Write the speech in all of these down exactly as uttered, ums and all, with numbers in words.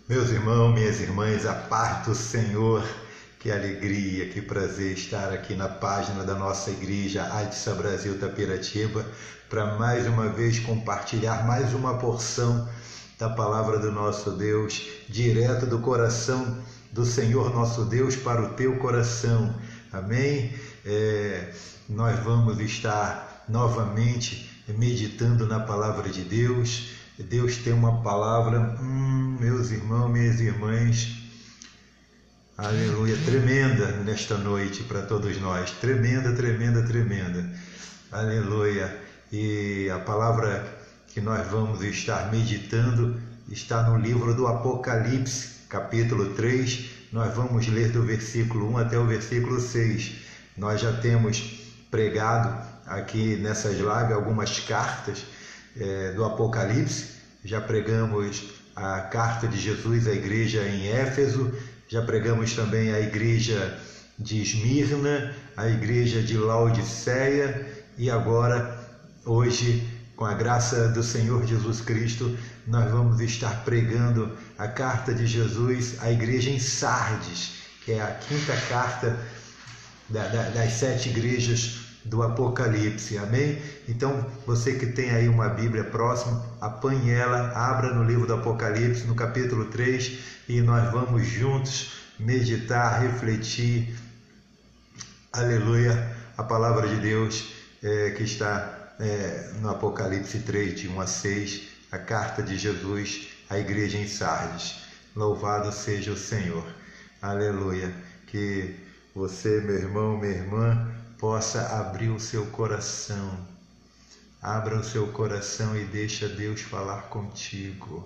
Meus irmãos, minhas irmãs, a paz do Senhor, que alegria, que prazer estar aqui na página da nossa igreja Adsa Brasil Tapiratiba para mais uma vez compartilhar mais uma porção da palavra do nosso Deus, direto do coração do Senhor nosso Deus para o teu coração. Amém? É, nós vamos estar novamente meditando na palavra de Deus. Deus tem uma palavra, hum, meus irmãos, minhas irmãs, aleluia, tremenda nesta noite para todos nós, tremenda, tremenda, tremenda, aleluia. E a palavra que nós vamos estar meditando está no livro do Apocalipse, capítulo três, nós vamos ler do versículo um até o versículo seis. Nós já temos pregado aqui nessas lives algumas cartas É, do Apocalipse, já pregamos a carta de Jesus à igreja em Éfeso, já pregamos também a igreja de Esmirna, a igreja de Laodiceia e agora, hoje, com a graça do Senhor Jesus Cristo, nós vamos estar pregando a carta de Jesus à igreja em Sardes, que é a quinta carta da, da, das sete igrejas do Apocalipse, amém? Então, você que tem aí uma Bíblia próxima, apanhe ela, abra no livro do Apocalipse, no capítulo três, e nós vamos juntos meditar, refletir, aleluia, a palavra de Deus é, que está é, no Apocalipse três, de um a seis, a carta de Jesus à igreja em Sardes. Louvado seja o Senhor, aleluia, que você, meu irmão, minha irmã, possa abrir o seu coração, abra o seu coração e deixa Deus falar contigo.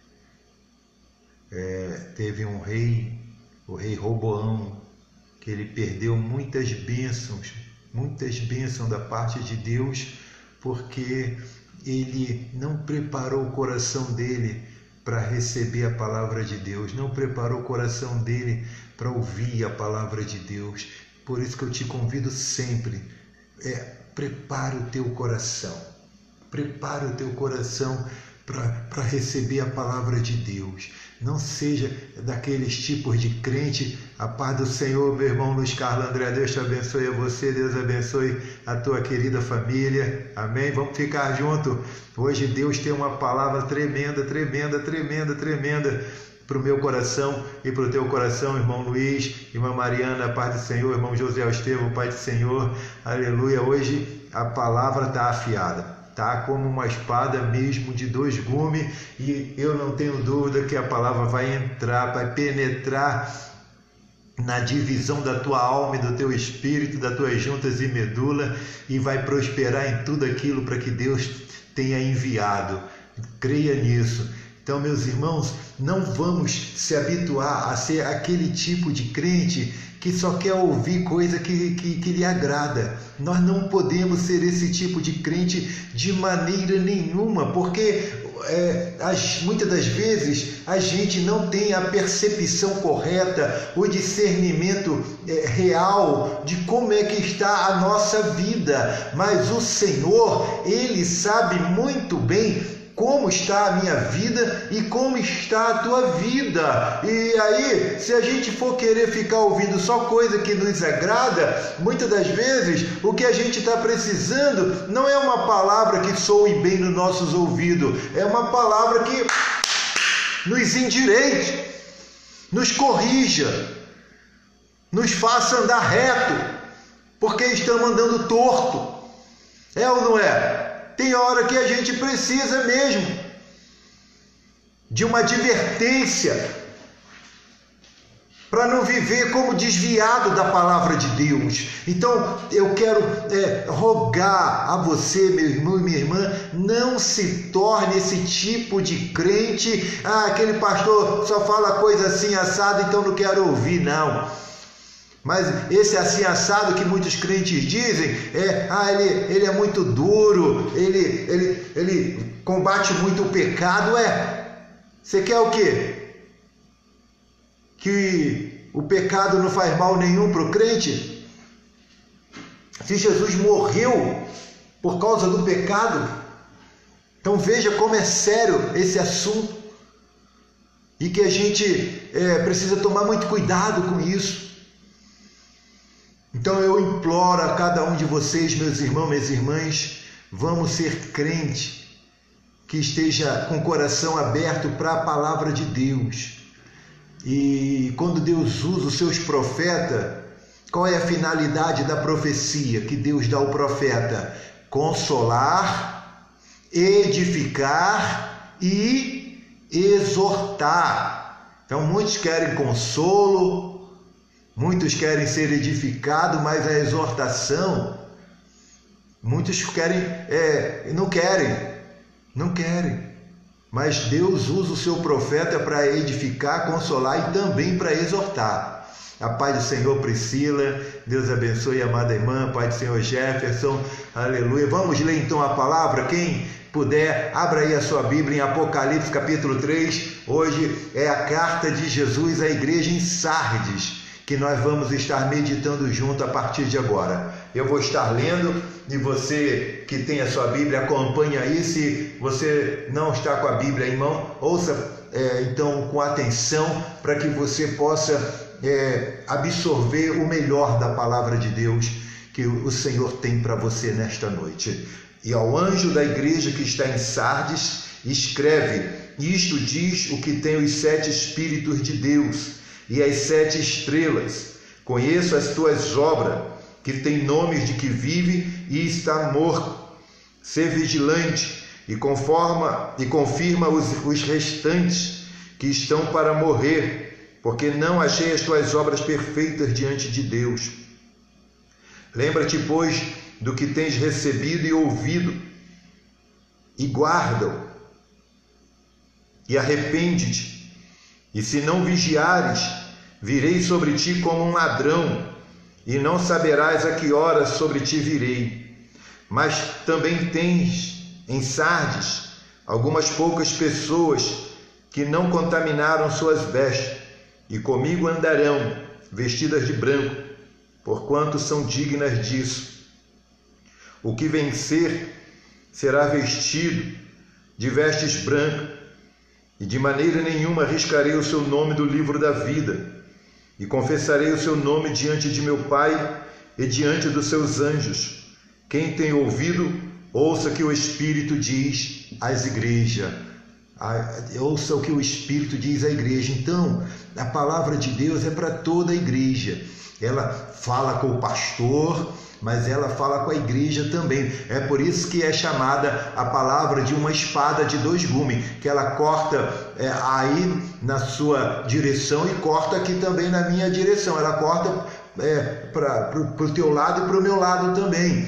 É, teve um rei, o rei Roboão, que ele perdeu muitas bênçãos, muitas bênçãos da parte de Deus, porque ele não preparou o coração dele para receber a palavra de Deus, não preparou o coração dele para ouvir a palavra de Deus. Por isso que eu te convido sempre, é, prepare o teu coração, prepare o teu coração para receber a palavra de Deus. Não seja daqueles tipos de crente. A paz do Senhor, meu irmão Luiz Carlos André, Deus te abençoe a você, Deus abençoe a tua querida família, amém? Vamos ficar juntos. Hoje Deus tem uma palavra tremenda, tremenda, tremenda, tremenda, para o meu coração e para o teu coração, irmão Luiz, irmã Mariana, a paz do Senhor, irmão José Estevam, pai do Senhor, aleluia. Hoje a palavra está afiada, está como uma espada mesmo de dois gumes, e eu não tenho dúvida que a palavra vai entrar, vai penetrar na divisão da tua alma e do teu espírito, das tuas juntas e medula, e vai prosperar em tudo aquilo para que Deus tenha enviado. Creia nisso. Então, meus irmãos, não vamos se habituar a ser aquele tipo de crente que só quer ouvir coisa que, que, que lhe agrada. Nós não podemos ser esse tipo de crente de maneira nenhuma, porque é, as, muitas das vezes a gente não tem a percepção correta, o discernimento é, real de como é que está a nossa vida. Mas o Senhor, Ele sabe muito bem como está a minha vida e como está a tua vida. E aí, se a gente for querer ficar ouvindo só coisa que nos agrada, muitas das vezes o que a gente está precisando não é uma palavra que soe bem nos nossos ouvidos, é uma palavra que nos endireite, nos corrija, nos faça andar reto, porque estamos andando torto. É ou não é? Tem hora que a gente precisa mesmo de uma advertência para não viver como desviado da palavra de Deus. Então eu quero é, rogar a você, meu irmão e minha irmã, não se torne esse tipo de crente. Ah, aquele pastor só fala coisa assim assada, então não quero ouvir, não. Mas esse assim assado que muitos crentes dizem, é, ah, ele, ele é muito duro, ele, ele, ele combate muito o pecado. É, você quer o quê? Que o pecado não faz mal nenhum para o crente? Se Jesus morreu por causa do pecado, então veja como é sério esse assunto. e que a gente é, precisa tomar muito cuidado com isso. Então eu imploro a cada um de vocês, meus irmãos, minhas irmãs, vamos ser crente que esteja com o coração aberto para a palavra de Deus. E quando Deus usa os seus profetas, qual é a finalidade da profecia que Deus dá ao profeta? Consolar, edificar e exortar. Então muitos querem consolo, muitos querem ser edificados, mas a exortação, muitos querem, é, não querem, não querem. Mas Deus usa o seu profeta para edificar, consolar e também para exortar. A paz do Senhor Priscila, Deus abençoe a amada irmã, paz do Senhor Jefferson, aleluia. Vamos ler então a palavra, quem puder, abra aí a sua Bíblia em Apocalipse capítulo três, hoje é a carta de Jesus à igreja em Sardes, que nós vamos estar meditando junto a partir de agora. Eu vou estar lendo e você que tem a sua Bíblia, acompanhe aí. Se você não está com a Bíblia em mão, ouça é, então com atenção para que você possa é, absorver o melhor da palavra de Deus que o Senhor tem para você nesta noite. E ao anjo da igreja que está em Sardes, escreve: isto diz o que tem os sete Espíritos de Deus e as sete estrelas. Conheço as tuas obras, que tem nomes de que vive e está morto. Sê vigilante e, conforma, e confirma os, os restantes que estão para morrer, porque não achei as tuas obras perfeitas diante de Deus. Lembra-te, pois, do que tens recebido e ouvido, e guarda-o, e arrepende-te. E se não vigiares, virei sobre ti como um ladrão, e não saberás a que horas sobre ti virei. Mas também tens em Sardes algumas poucas pessoas que não contaminaram suas vestes, e comigo andarão vestidas de branco, porquanto são dignas disso. O que vencer será vestido de vestes brancas, e de maneira nenhuma arriscarei o seu nome do livro da vida, e confessarei o seu nome diante de meu Pai e diante dos seus anjos. Quem tem ouvido, ouça que o Espírito diz às igrejas. Ouça o que o Espírito diz à igreja. Então, a palavra de Deus é para toda a igreja. Ela fala com o pastor, mas ela fala com a igreja também. É por isso que é chamada a palavra de uma espada de dois gumes, que ela corta é, aí na sua direção e corta aqui também na minha direção. Ela corta é, para o teu lado e para o meu lado também.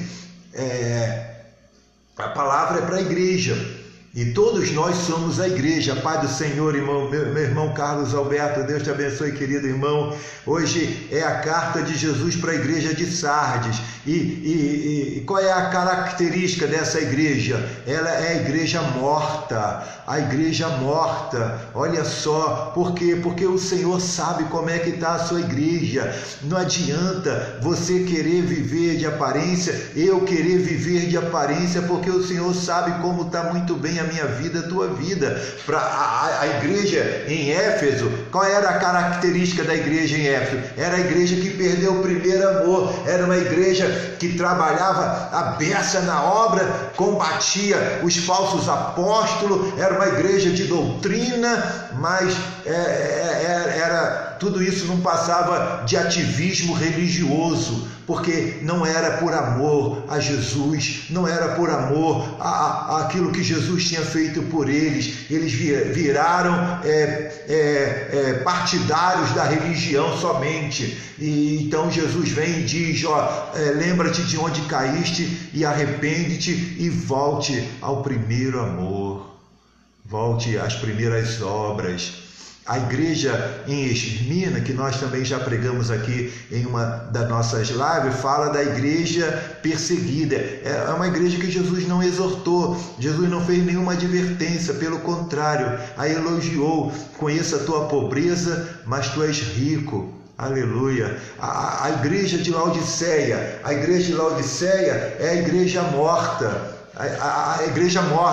É, a palavra é para a igreja. E todos nós somos a igreja. Pai do Senhor, irmão, meu, meu irmão Carlos Alberto, Deus te abençoe, querido irmão. Hoje é a carta de Jesus para a igreja de Sardes. E, e, e qual é a característica dessa igreja? Ela é a igreja morta, a igreja morta. Olha só, por quê? Porque o Senhor sabe como é que está a sua igreja. Não adianta você querer viver de aparência, eu querer viver de aparência, porque o Senhor sabe como está muito bem a minha vida, a tua vida. Para a, a igreja em Éfeso, qual era a característica da igreja em Éfeso? Era a igreja que perdeu o primeiro amor, era uma igreja que trabalhava a beça na obra, combatia os falsos apóstolos, era uma igreja de doutrina, mas é, é, era, tudo isso não passava de ativismo religioso, porque não era por amor a Jesus, não era por amor a, a, aquilo que Jesus tinha feito por eles. Eles viraram é, é, é, partidários da religião somente. E então Jesus vem e diz, ó, é, lembra-te de onde caíste e arrepende-te e volte ao primeiro amor, volte às primeiras obras. A igreja em Esmirna, que nós também já pregamos aqui em uma das nossas lives, fala da igreja perseguida. É uma igreja que Jesus não exortou, Jesus não fez nenhuma advertência, pelo contrário, a elogiou. Conheça a tua pobreza, mas tu és rico. Aleluia. A, a igreja de Laodiceia, a igreja de Laodiceia é a igreja morta, a, a, a igreja morna.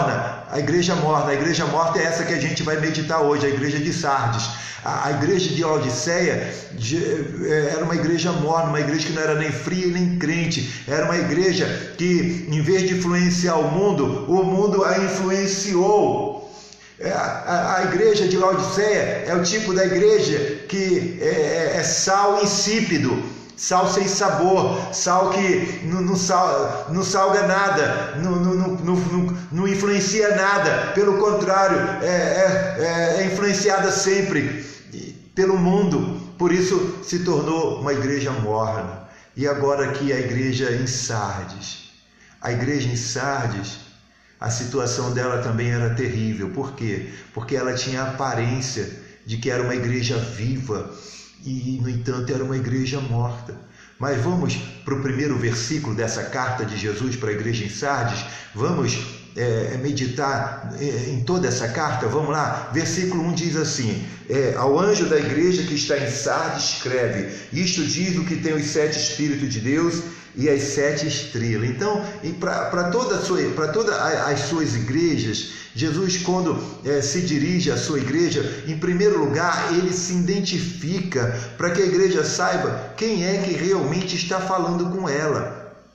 a igreja morna. A igreja morta é essa que a gente vai meditar hoje, a igreja de Sardes. A igreja de Laodiceia era uma igreja morna, uma igreja que não era nem fria nem crente. Era uma igreja que, em vez de influenciar o mundo, o mundo a influenciou. A, a igreja de Laodiceia é o tipo da igreja que é, é sal insípido, sal sem sabor, sal que não, não, sal, não salga nada, não, não, não, não, não influencia nada. Pelo contrário, é, é, é influenciada sempre pelo mundo. Por isso se tornou uma igreja morna. E agora aqui a igreja em Sardes. A igreja em Sardes, a situação dela também era terrível. Por quê? Porque ela tinha a aparência de que era uma igreja viva e, no entanto, era uma igreja morta. Mas vamos para o primeiro versículo dessa carta de Jesus para a igreja em Sardes. Vamos é, meditar em toda essa carta. Vamos lá. Versículo um diz assim: é, ao anjo da igreja que está em Sardes escreve: isto diz o que tem os sete Espíritos de Deus e as sete estrelas. Então, para toda para todas as suas igrejas, Jesus, quando é, se dirige à sua igreja, em primeiro lugar, ele se identifica para que a igreja saiba quem é que realmente está falando com ela.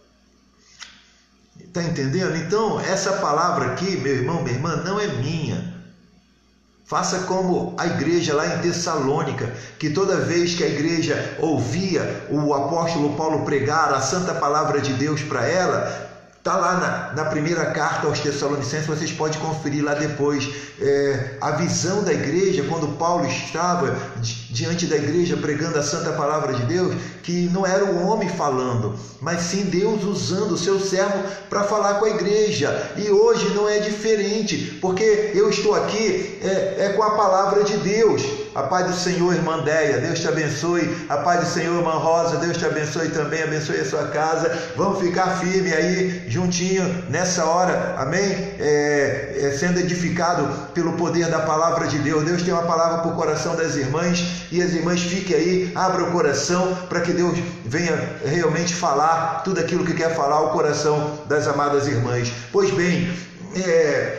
Está entendendo? Então, essa palavra aqui, meu irmão, minha irmã, não é minha. Faça como a igreja lá em Tessalônica, que toda vez que a igreja ouvia o apóstolo Paulo pregar a santa palavra de Deus para ela, está lá na, na primeira carta aos Tessalonicenses, vocês podem conferir lá depois, é, a visão da igreja, quando Paulo estava diante da igreja pregando a santa palavra de Deus, que não era o homem falando, mas sim Deus usando o seu servo para falar com a igreja. E hoje não é diferente, porque eu estou aqui é, é com a palavra de Deus. A paz do Senhor, irmã Deia, Deus te abençoe. A paz do Senhor, irmã Rosa, Deus te abençoe também, abençoe a sua casa. Vamos ficar firme aí, juntinho, nessa hora, amém? É, é, sendo edificado pelo poder da palavra de Deus. Deus tem uma palavra para o coração das irmãs, e as irmãs fiquem aí, abram o coração, para que Deus venha realmente falar tudo aquilo que quer falar ao coração das amadas irmãs. Pois bem, é...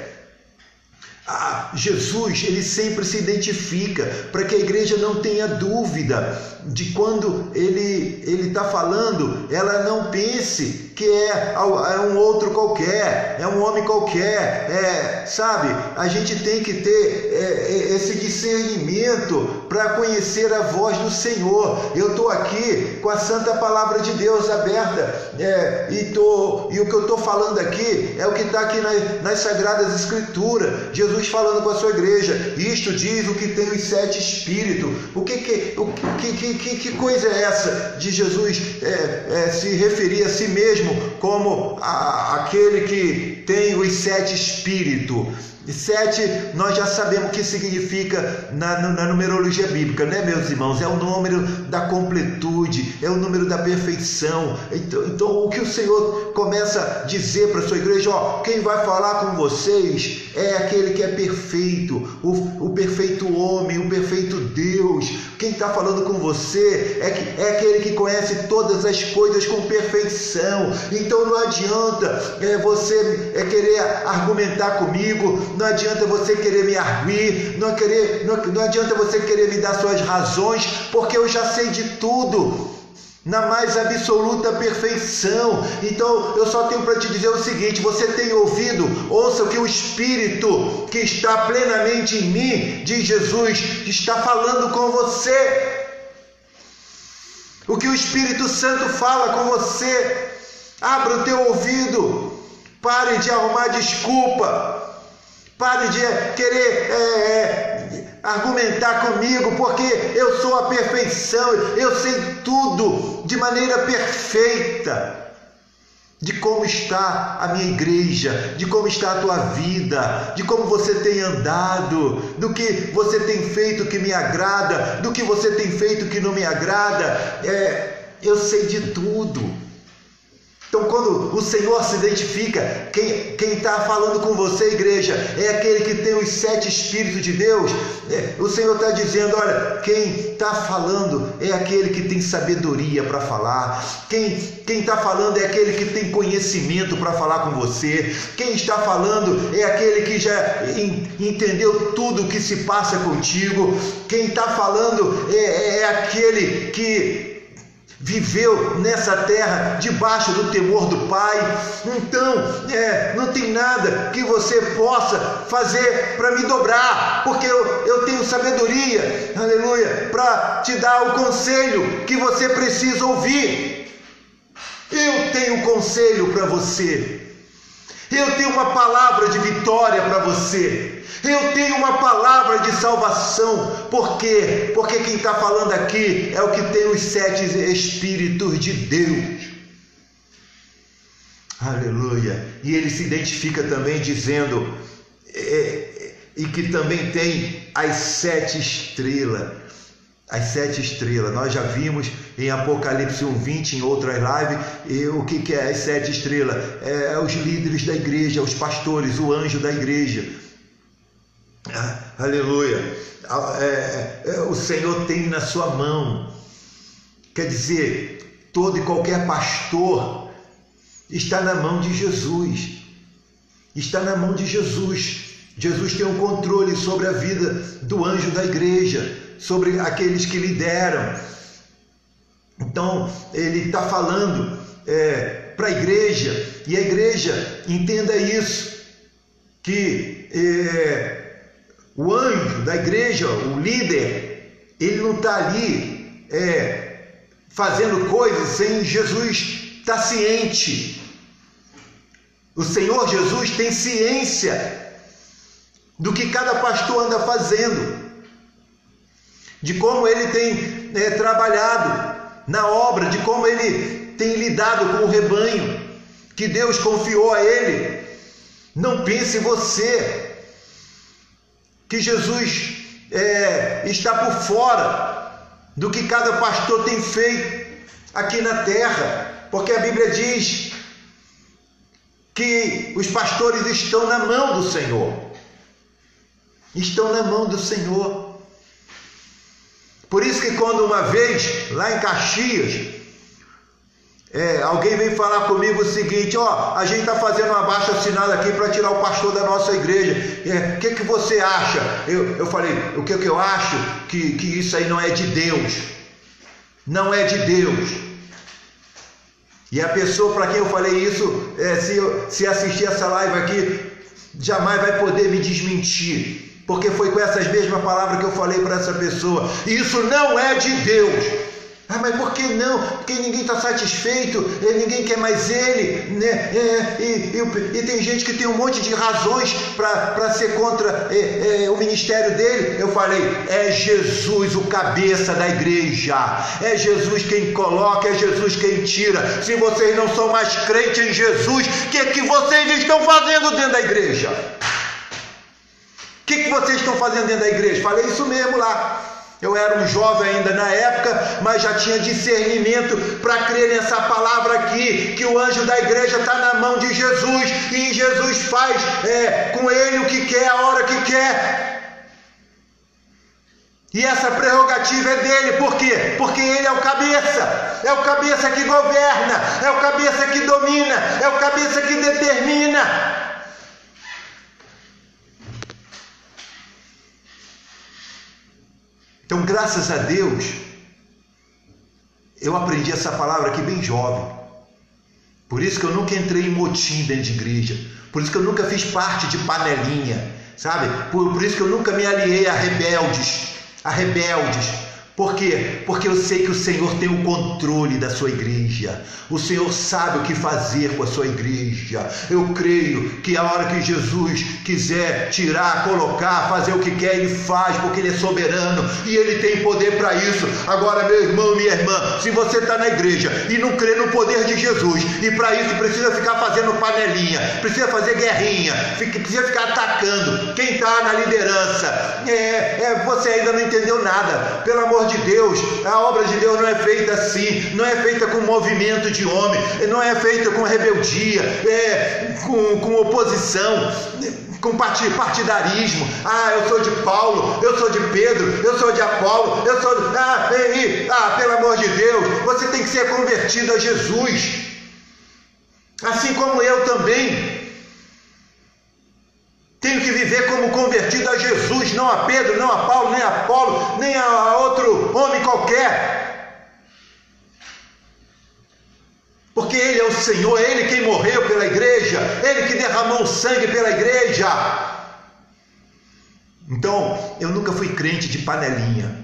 Ah, Jesus, ele sempre se identifica para que a igreja não tenha dúvida de quando ele ele está falando, ela não pense que é, é um outro qualquer, é um homem qualquer, é, sabe? A gente tem que ter é, esse discernimento para conhecer a voz do Senhor. Eu estou aqui com a santa palavra de Deus aberta, é, e, tô, e o que eu estou falando aqui é o que está aqui nas, nas Sagradas Escrituras. Jesus falando com a sua igreja: isto diz o que tem os sete Espíritos. O que, que, o que, que, que, que coisa é essa de Jesus é, é, se referir a si mesmo como a, aquele que tem os sete Espíritos? E sete, nós já sabemos o que significa na, na numerologia bíblica, né, meus irmãos? É o número da completude, é o número da perfeição. Então, então o que o Senhor começa a dizer para a sua igreja: ó, quem vai falar com vocês é aquele que é perfeito, o, o perfeito homem, o perfeito Deus. Quem está falando com você é, que, é aquele que conhece todas as coisas com perfeição. Então não adianta é, você é, querer argumentar comigo, não adianta você querer me arguir, não, querer, não, não adianta você querer me dar suas razões, porque eu já sei de tudo, na mais absoluta perfeição. Então eu só tenho para te dizer o seguinte: você tem ouvido? Ouça o que o Espírito que está plenamente em mim, diz Jesus, está falando com você. O que o Espírito Santo fala com você. Abra o teu ouvido, pare de arrumar desculpa, pare de querer é, é, argumentar comigo, porque eu sou a perfeição, eu sei tudo de maneira perfeita, de como está a minha igreja, de como está a tua vida, de como você tem andado, do que você tem feito que me agrada, do que você tem feito que não me agrada. É, eu sei de tudo. Então, quando o Senhor se identifica, quem quem está falando com você, igreja, é aquele que tem os sete Espíritos de Deus. É, o Senhor está dizendo, olha, quem está falando é aquele que tem sabedoria para falar. Quem quem está falando é aquele que tem conhecimento para falar com você. Quem está falando é aquele que já in, entendeu tudo o que se passa contigo. Quem está falando é, é aquele que viveu nessa terra debaixo do temor do Pai. Então, é, não tem nada que você possa fazer para me dobrar, porque eu, eu tenho sabedoria, aleluia, para te dar o conselho que você precisa ouvir. Eu tenho um conselho para você. Eu tenho uma palavra de vitória para você. Eu tenho uma palavra de salvação. Por quê? Porque quem está falando aqui é o que tem os sete Espíritos de Deus. Aleluia. E ele se identifica também dizendo, é, e que também tem as sete estrelas. As sete estrelas, nós já vimos em Apocalipse um, vinte, em outras lives, e o que, que é as sete estrelas? É os líderes da igreja, os pastores, o anjo da igreja. Ah, aleluia. É, é, o Senhor tem na sua mão. Quer dizer, todo e qualquer pastor está na mão de Jesus. Está na mão de Jesus. Jesus tem um controle sobre a vida do anjo da igreja, sobre aqueles que lideram. Então, ele está falando é, para a igreja, e a igreja entenda isso, que é, o anjo da igreja, o líder, ele não está ali é, fazendo coisas sem Jesus estar ciente. O Senhor Jesus tem ciência do que cada pastor anda fazendo, de como ele tem é, trabalhado na obra, de como ele tem lidado com o rebanho que Deus confiou a ele. Não pense você que Jesus é, está por fora do que cada pastor tem feito aqui na terra, porque a Bíblia diz que os pastores estão na mão do Senhor. Estão na mão do Senhor. Por isso que quando uma vez, lá em Caxias, é, alguém veio falar comigo o seguinte, ó, a gente está fazendo uma abaixo-assinado aqui para tirar o pastor da nossa igreja. O é, que, que você acha? Eu, eu falei, o que, que eu acho? Que, que isso aí não é de Deus. Não é de Deus. E a pessoa para quem eu falei isso, é, se, eu, se assistir essa live aqui, jamais vai poder me desmentir. Porque foi com essas mesmas palavras que eu falei para essa pessoa. Isso não é de Deus. Ah, mas por que não? Porque ninguém está satisfeito, ninguém quer mais ele, né? É, e, e, e tem gente que tem um monte de razões para ser contra é, é, o ministério dele. Eu falei, é Jesus o cabeça da igreja, é Jesus quem coloca, é Jesus quem tira. Se vocês não são mais crentes em Jesus, o que, que vocês estão fazendo dentro da igreja? O que, que vocês estão fazendo dentro da igreja? Falei isso mesmo lá. Eu era um jovem ainda na época, mas já tinha discernimento para crer nessa palavra aqui, que o anjo da igreja está na mão de Jesus, e Jesus faz é, com ele o que quer, a hora que quer. E essa prerrogativa é dele, por quê? Porque ele é o cabeça, é o cabeça que governa, é o cabeça que domina, é o cabeça que determina. Então, graças a Deus, eu aprendi essa palavra aqui bem jovem. Por isso que eu nunca entrei em motim dentro de igreja. Por isso que eu nunca fiz parte de panelinha, sabe? Por, por isso que eu nunca me aliei a rebeldes, a rebeldes. Por quê? Porque eu sei que o Senhor tem o controle da sua igreja. O Senhor sabe o que fazer com a sua igreja. Eu creio que a hora que Jesus quiser tirar, colocar, fazer o que quer, Ele faz, porque Ele é soberano e Ele tem poder para isso. Agora, meu irmão, minha irmã, se você está na igreja e não crê no poder de Jesus, e para isso precisa ficar fazendo panelinha, precisa fazer guerrinha, precisa ficar atacando quem está na liderança, é, é, você ainda não entendeu nada. Pelo amor amor de Deus, a obra de Deus não é feita assim, não é feita com movimento de homem, não é feita com rebeldia, é, com, com oposição, com partidarismo. Ah, eu sou de Paulo, eu sou de Pedro, eu sou de Apolo, eu sou de... Ah, ei, ah, pelo amor de Deus, você tem que ser convertido a Jesus, assim como eu também tenho que viver como convertido a Jesus, não a Pedro, não a Paulo, nem a Apolo, nem a outro homem qualquer. Porque Ele é o Senhor, é Ele quem morreu pela igreja, Ele que derramou o sangue pela igreja. Então, eu nunca fui crente de panelinha,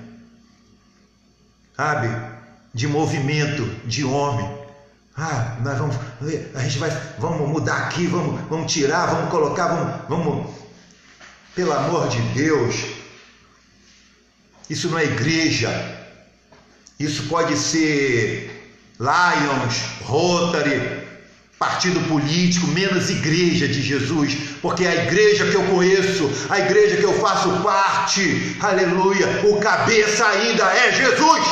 sabe? De movimento de homem. Ah, nós vamos, a gente vai, vamos mudar aqui, vamos, vamos tirar, vamos colocar, vamos, vamos, pelo amor de Deus, isso não é igreja, isso pode ser Lions, Rotary, partido político, menos igreja de Jesus, porque a igreja que eu conheço, a igreja que eu faço parte, aleluia, o cabeça ainda é Jesus,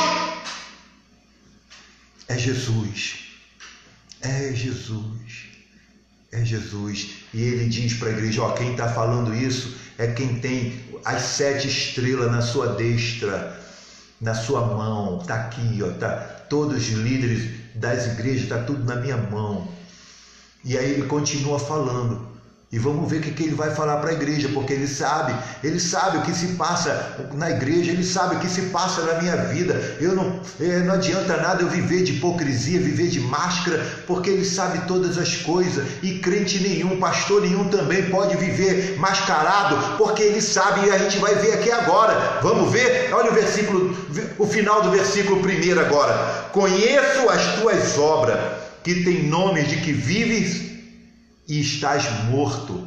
é Jesus. É Jesus, é Jesus. E ele diz para a igreja, ó, quem está falando isso é quem tem as sete estrelas na sua destra, na sua mão, está aqui, ó, tá, todos os líderes das igrejas, está tudo na minha mão. E aí ele continua falando, e vamos ver o que, que ele vai falar para a igreja, porque ele sabe, ele sabe o que se passa na igreja, ele sabe o que se passa na minha vida. Eu não, é, não adianta nada eu viver de hipocrisia, viver de máscara, porque ele sabe todas as coisas, e crente nenhum, pastor nenhum também pode viver mascarado, porque ele sabe, e a gente vai ver aqui agora. Vamos ver? Olha o versículo, o final do versículo primeiro agora. Conheço as tuas obras, que tem nomes de que vives e estás morto.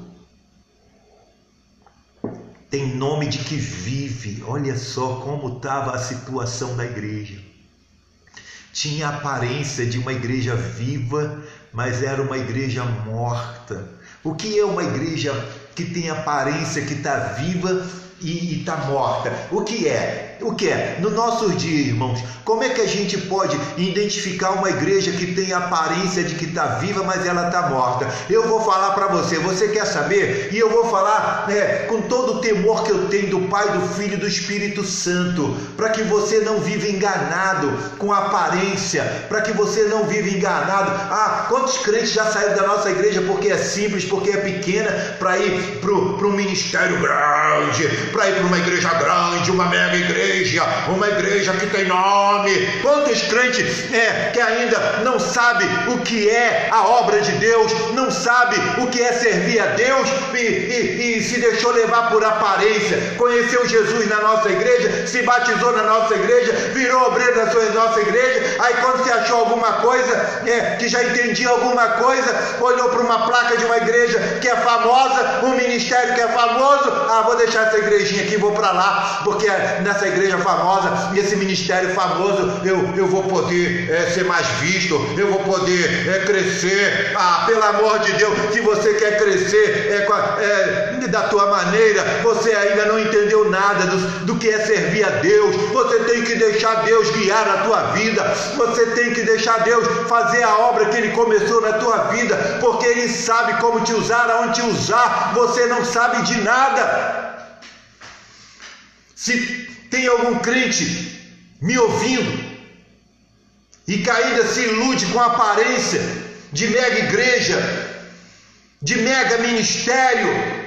Tem nome de que vive. Olha só como estava a situação da igreja. Tinha a aparência de uma igreja viva, mas era uma igreja morta. O que é uma igreja que tem aparência que está viva e está morta? O que é? O que é? No nossos dias, irmãos, como é que a gente pode identificar uma igreja que tem aparência de que está viva, mas ela está morta? Eu vou falar para você, você quer saber? E eu vou falar né, com todo o temor que eu tenho do Pai, do Filho e do Espírito Santo, para que você não viva enganado com aparência, para que você não viva enganado. Ah, quantos crentes já saíram da nossa igreja porque é simples, porque é pequena, para ir para um ministério grande, para ir para uma igreja grande, uma mega igreja, uma igreja que tem nome. Quantos crentes é, que ainda não sabe o que é a obra de Deus, não sabe o que é servir a Deus e, e, e se deixou levar por aparência, conheceu Jesus na nossa igreja, se batizou na nossa igreja, virou obreiro da sua, nossa igreja, aí quando se achou alguma coisa, é, que já entendia alguma coisa, olhou para uma placa de uma igreja que é famosa, um ministério que é famoso, ah, vou deixar essa igrejinha aqui, vou para lá, porque nessa igreja famosa, nesse ministério famoso, eu, eu vou poder é, ser mais visto, eu vou poder é, crescer. Ah, pelo amor de Deus, se você quer crescer é, é, da tua maneira, você ainda não entendeu nada do, do que é servir a Deus. Você tem que deixar Deus guiar a tua vida, você tem que deixar Deus fazer a obra que Ele começou na tua vida, porque Ele sabe como te usar, aonde te usar. Você não sabe de nada. Se tem algum crente me ouvindo e que ainda se ilude com a aparência de mega igreja, de mega ministério,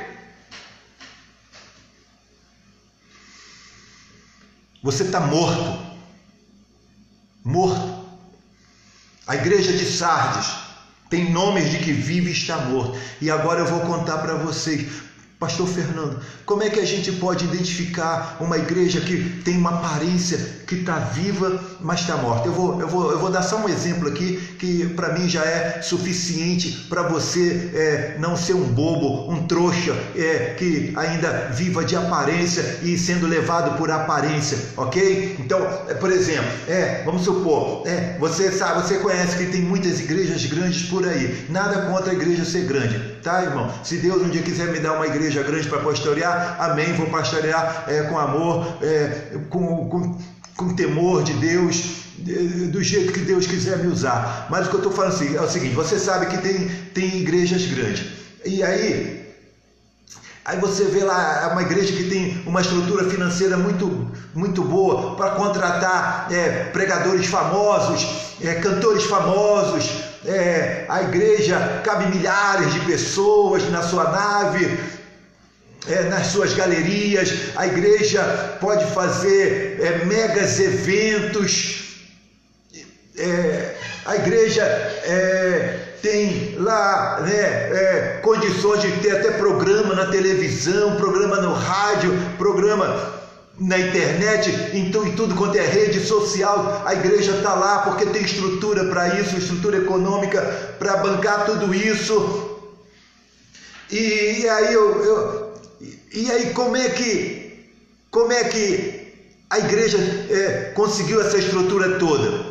você está morto, morto. A igreja de Sardes tem nomes de que vive e está morto. E agora eu vou contar para vocês, Pastor Fernando, como é que a gente pode identificar uma igreja que tem uma aparência que está viva, mas está morta? Eu vou, eu, vou, eu vou dar só um exemplo aqui, que para mim já é suficiente para você é, não ser um bobo, um trouxa, é, que ainda viva de aparência e sendo levado por aparência, ok? Então, é, por exemplo, é, vamos supor, é, você sabe, você conhece que tem muitas igrejas grandes por aí. Nada contra a igreja ser grande, tá, irmão? Se Deus um dia quiser me dar uma igreja grande para pastorear, amém, vou pastorear é, com amor, é, com, com, com temor de Deus, do jeito que Deus quiser me usar. Mas o que eu estou falando assim, é o seguinte, você sabe que tem, tem igrejas grandes, e aí Aí você vê lá uma igreja que tem uma estrutura financeira muito, muito boa para contratar é, pregadores famosos, é, cantores famosos. É, a igreja cabe milhares de pessoas na sua nave, é, nas suas galerias. A igreja pode fazer é, megas eventos. É, a igreja é, tem lá né, é, condições de ter até programa na televisão, programa no rádio, programa na internet, em, tu, em tudo quanto é rede social. A igreja está lá porque tem estrutura para isso, estrutura econômica para bancar tudo isso. E, e aí eu, eu, e aí como é que como é que a igreja é, conseguiu essa estrutura toda?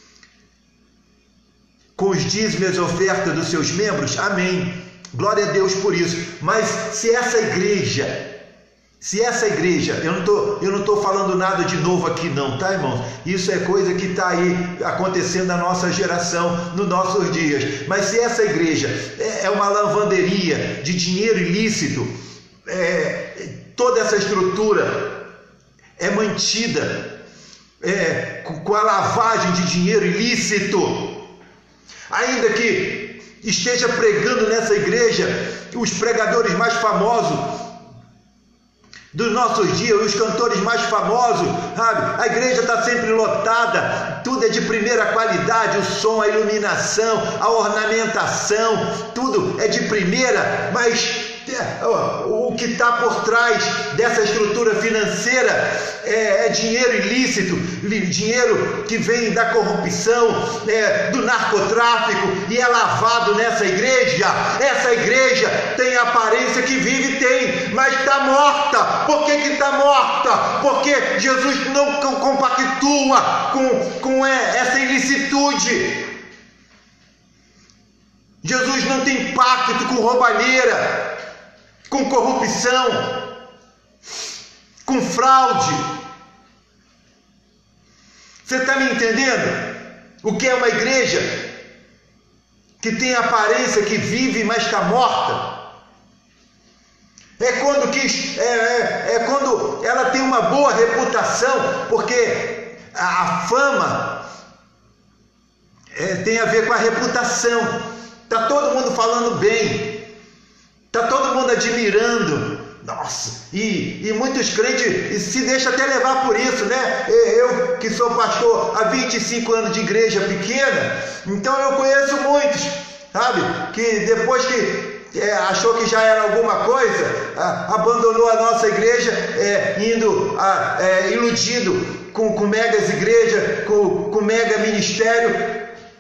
Com os dízimos e as ofertas dos seus membros? Amém. Glória a Deus por isso. Mas se essa igreja, se essa igreja, eu não tô, eu não estou falando nada de novo aqui não, tá, irmãos? Isso é coisa que está aí acontecendo na nossa geração, nos nossos dias. Mas se essa igreja é uma lavanderia de dinheiro ilícito, é, toda essa estrutura é mantida é, com a lavagem de dinheiro ilícito, ainda que esteja pregando nessa igreja os pregadores mais famosos dos nossos dias, os cantores mais famosos, sabe? A igreja está sempre lotada, tudo é de primeira qualidade, o som, a iluminação, a ornamentação, tudo é de primeira, mas o que está por trás dessa estrutura financeira é, é dinheiro ilícito, dinheiro que vem da corrupção, é, do narcotráfico, e é lavado nessa igreja. Essa igreja tem a aparência que vive, tem, mas está morta. Por que que está morta? Porque Jesus não compactua com, com essa ilicitude. Jesus não tem pacto com roubalheira, com corrupção, com fraude. Você está me entendendo? O que é uma igreja que tem aparência que vive, mas está morta? É quando, que, é, é, é quando ela tem uma boa reputação, porque a, a fama é, tem a ver com a reputação. Está todo mundo falando bem, está todo mundo admirando. Nossa, e, e muitos crentes se deixam até levar por isso, né? Eu que sou pastor há vinte e cinco anos de igreja pequena, então eu conheço muitos, sabe? Que depois que é, achou que já era alguma coisa, a, abandonou a nossa igreja, é, indo a, é, iludido com, com megas igrejas, com, com mega ministério,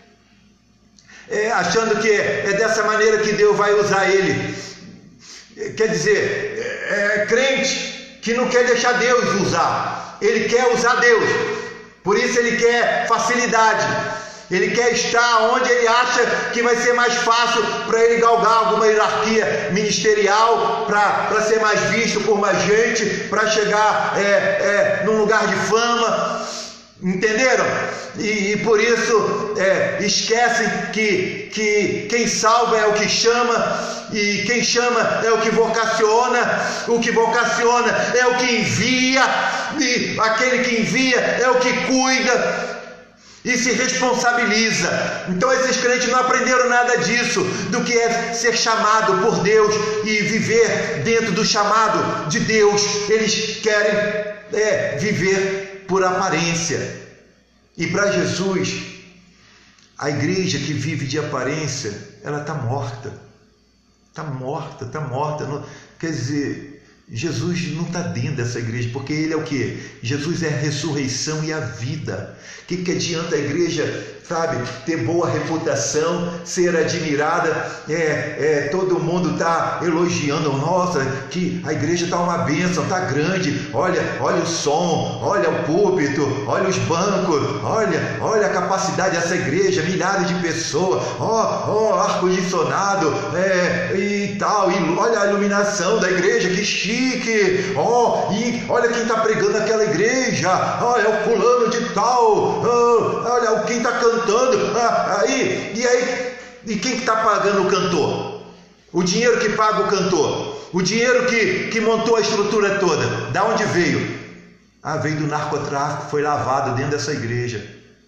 É, achando que é dessa maneira que Deus vai usar ele. Quer dizer, é, é crente que não quer deixar Deus usar, ele quer usar Deus, por isso ele quer facilidade, ele quer estar onde ele acha que vai ser mais fácil para ele galgar alguma hierarquia ministerial, para ser mais visto por mais gente, para chegar é, é, num lugar de fama. Entenderam? E, e por isso é, esquecem que, que quem salva é o que chama, e quem chama é o que vocaciona, o que vocaciona é o que envia, e aquele que envia é o que cuida e se responsabiliza. Então esses crentes não aprenderam nada disso, do que é ser chamado por Deus e viver dentro do chamado de Deus. Eles querem é, viver por aparência. E para Jesus, a igreja que vive de aparência, ela está morta. Está morta, está morta. Não, quer dizer, Jesus não está dentro dessa igreja, porque ele é o quê? Jesus é a ressurreição e a vida. O que, que adianta a igreja, sabe, ter boa reputação, ser admirada, é, é, todo mundo está elogiando, nossa, que a igreja está uma bênção, está grande, olha, olha o som, olha o púlpito, olha os bancos, olha, olha a capacidade dessa igreja, milhares de pessoas, ó, ó, ar-condicionado, é, e tal, e olha a iluminação da igreja, que chique. fingir que, ó, oh, e olha quem está pregando naquela igreja, oh, é o fulano de tal, oh, olha quem está cantando, ah, aí, e aí, e quem está pagando o cantor? O dinheiro que paga o cantor, o dinheiro que, que montou a estrutura toda, da onde veio? Ah, veio do narcotráfico, foi lavado dentro dessa igreja.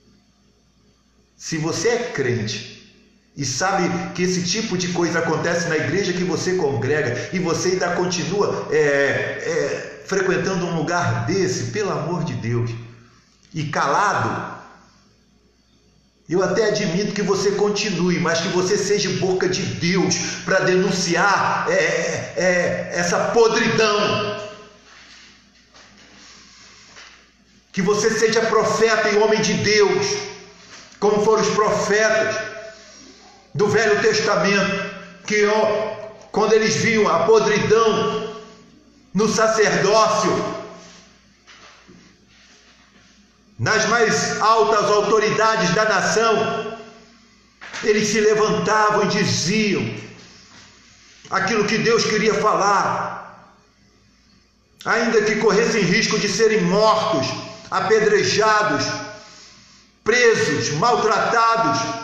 Se você é crente e sabe que esse tipo de coisa acontece na igreja que você congrega e você ainda continua é, é, frequentando um lugar desse, pelo amor de Deus, e calado, eu até admito que você continue, mas que você seja boca de Deus para denunciar é, é, essa podridão. Que você seja profeta e homem de Deus, como foram os profetas do Velho Testamento, que ó, quando eles viam a podridão no sacerdócio, nas mais altas autoridades da nação, eles se levantavam e diziam aquilo que Deus queria falar, ainda que corressem risco de serem mortos, apedrejados, presos, maltratados,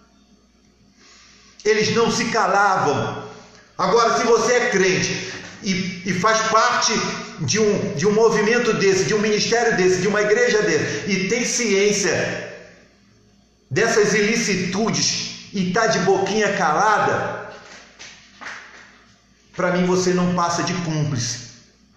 eles não se calavam. Agora, se você é crente e, e faz parte de um, de um movimento desse, de um ministério desse, de uma igreja desse, e tem ciência dessas ilicitudes e está de boquinha calada, para mim você não passa de cúmplice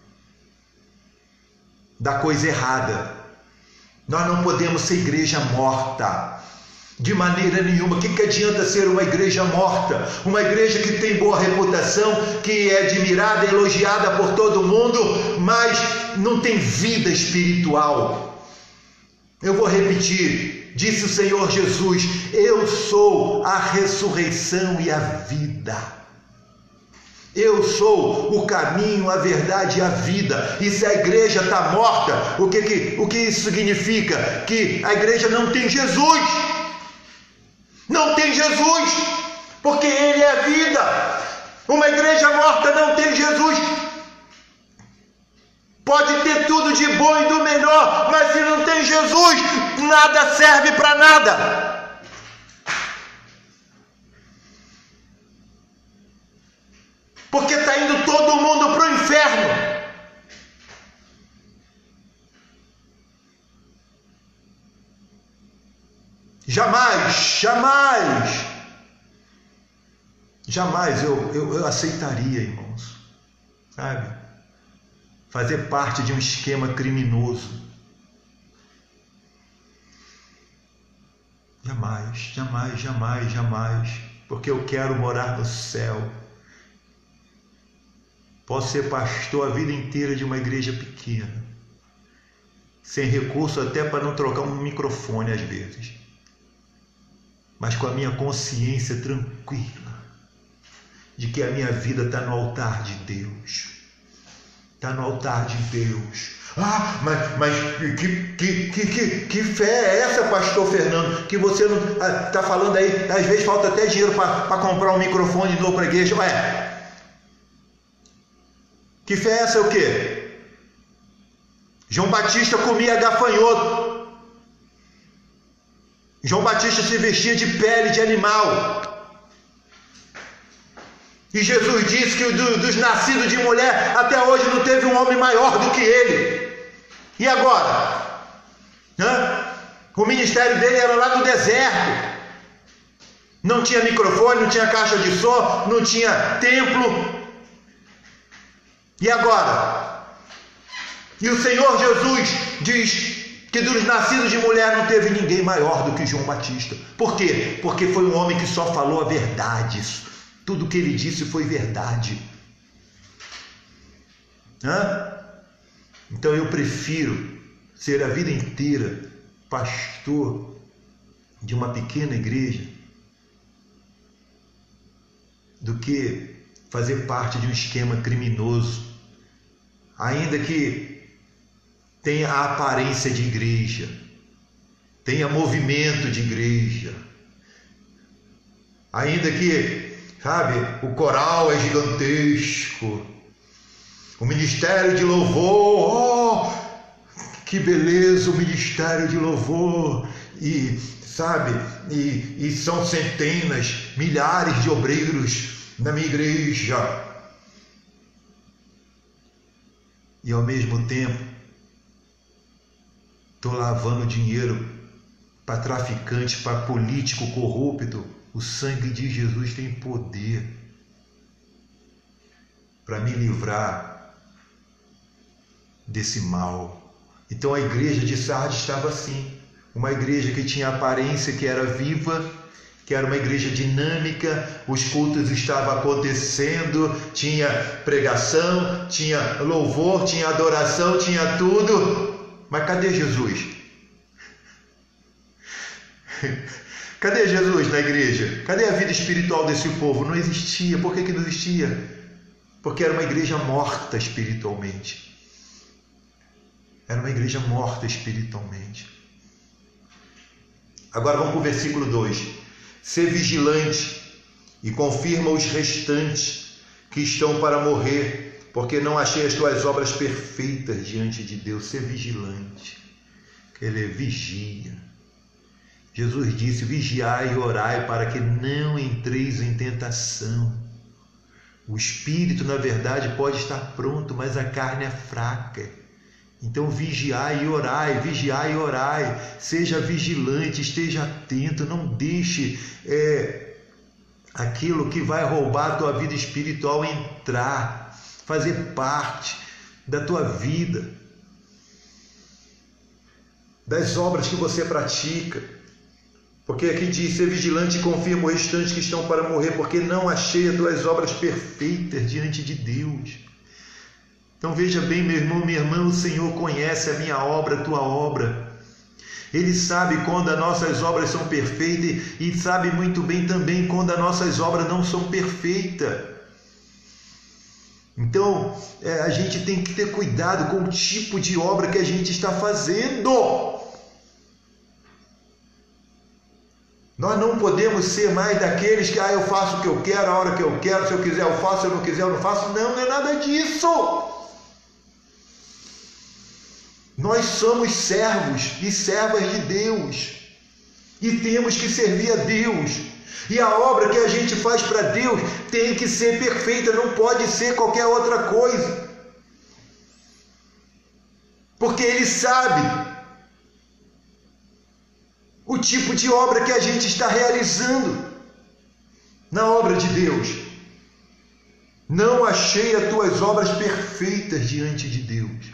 da coisa errada. Nós não podemos ser igreja morta, de maneira nenhuma. O que, que adianta ser uma igreja morta? Uma igreja que tem boa reputação, que é admirada, elogiada por todo mundo, mas não tem vida espiritual. Eu vou repetir, disse o Senhor Jesus: eu sou a ressurreição e a vida. Eu sou o caminho, a verdade e a vida. E se a igreja está morta, o que, que, o que isso significa? Que a igreja não tem Jesus. Não tem Jesus, porque Ele é a vida. Uma igreja morta não tem Jesus. Pode ter tudo de bom e do melhor, mas se não tem Jesus, nada serve para nada. Porque está indo todo mundo para o inferno. Jamais, jamais, jamais eu, eu, eu aceitaria, irmãos, sabe, fazer parte de um esquema criminoso. Jamais, jamais, jamais, jamais, porque eu quero morar no céu. Posso ser pastor a vida inteira de uma igreja pequena, sem recurso até para não trocar um microfone às vezes, mas com a minha consciência tranquila de que a minha vida está no altar de Deus. Está no altar de Deus. Ah, mas, mas que, que, que, que, que fé é essa, pastor Fernando? Que você não está falando aí, às vezes falta até dinheiro para comprar um microfone novo para a igreja. Ué, que fé é essa? É o quê? João Batista comia gafanhoto. João Batista se vestia de pele de animal. E Jesus disse que do, dos nascidos de mulher até hoje não teve um homem maior do que ele. E agora? Hã? O ministério dele era lá no deserto. Não tinha microfone, não tinha caixa de som, não tinha templo. E agora? E o Senhor Jesus diz que dos nascidos de mulher não teve ninguém maior do que João Batista. Por quê? Porque foi um homem que só falou a verdade. Tudo que ele disse foi verdade. Hã? Então eu prefiro ser a vida inteira pastor de uma pequena igreja do que fazer parte de um esquema criminoso, ainda que tenha a aparência de igreja, tenha movimento de igreja, ainda que, sabe, o coral é gigantesco, O ministério de louvor, oh, que beleza o ministério de louvor. E, sabe, e, e são centenas, milhares de obreiros na minha igreja. E ao mesmo tempo, estou lavando dinheiro para traficante, para político corrupto. O sangue de Jesus tem poder para me livrar desse mal. Então a igreja de Sardes estava assim, uma igreja que tinha aparência, que era viva, que era uma igreja dinâmica, os cultos estavam acontecendo, tinha pregação, tinha louvor, tinha adoração, tinha tudo. Mas cadê Jesus? Cadê Jesus na igreja? Cadê a vida espiritual desse povo? Não existia. Por que que não existia? Porque era uma igreja morta espiritualmente. Era uma igreja morta espiritualmente. Agora vamos para o versículo dois. Ser vigilante e confirma os restantes que estão para morrer, porque não achei as tuas obras perfeitas diante de Deus. Ser vigilante. Ele é vigia. Jesus disse: vigiai e orai para que não entreis em tentação. O espírito, na verdade, pode estar pronto, mas a carne é fraca. Então vigiai e orai, vigiai e orai, seja vigilante, esteja atento, não deixe é, aquilo que vai roubar a tua vida espiritual entrar, fazer parte da tua vida, das obras que você pratica. Porque aqui diz: ser vigilante e confirma os restantes que estão para morrer, porque não achei as tuas obras perfeitas diante de Deus. Então veja bem, meu irmão, minha irmã, o Senhor conhece a minha obra, a tua obra. Ele sabe quando as nossas obras são perfeitas e sabe muito bem também quando as nossas obras não são perfeitas. Então, é, a gente tem que ter cuidado com o tipo de obra que a gente está fazendo. Nós não podemos ser mais daqueles que, ah, eu faço o que eu quero, a hora que eu quero, se eu quiser eu faço, se eu não quiser eu não faço. Não, não é nada disso. Nós somos servos e servas de Deus e temos que servir a Deus. E a obra que a gente faz para Deus tem que ser perfeita, não pode ser qualquer outra coisa. Porque Ele sabe o tipo de obra que a gente está realizando na obra de Deus. Não achei as tuas obras perfeitas diante de Deus.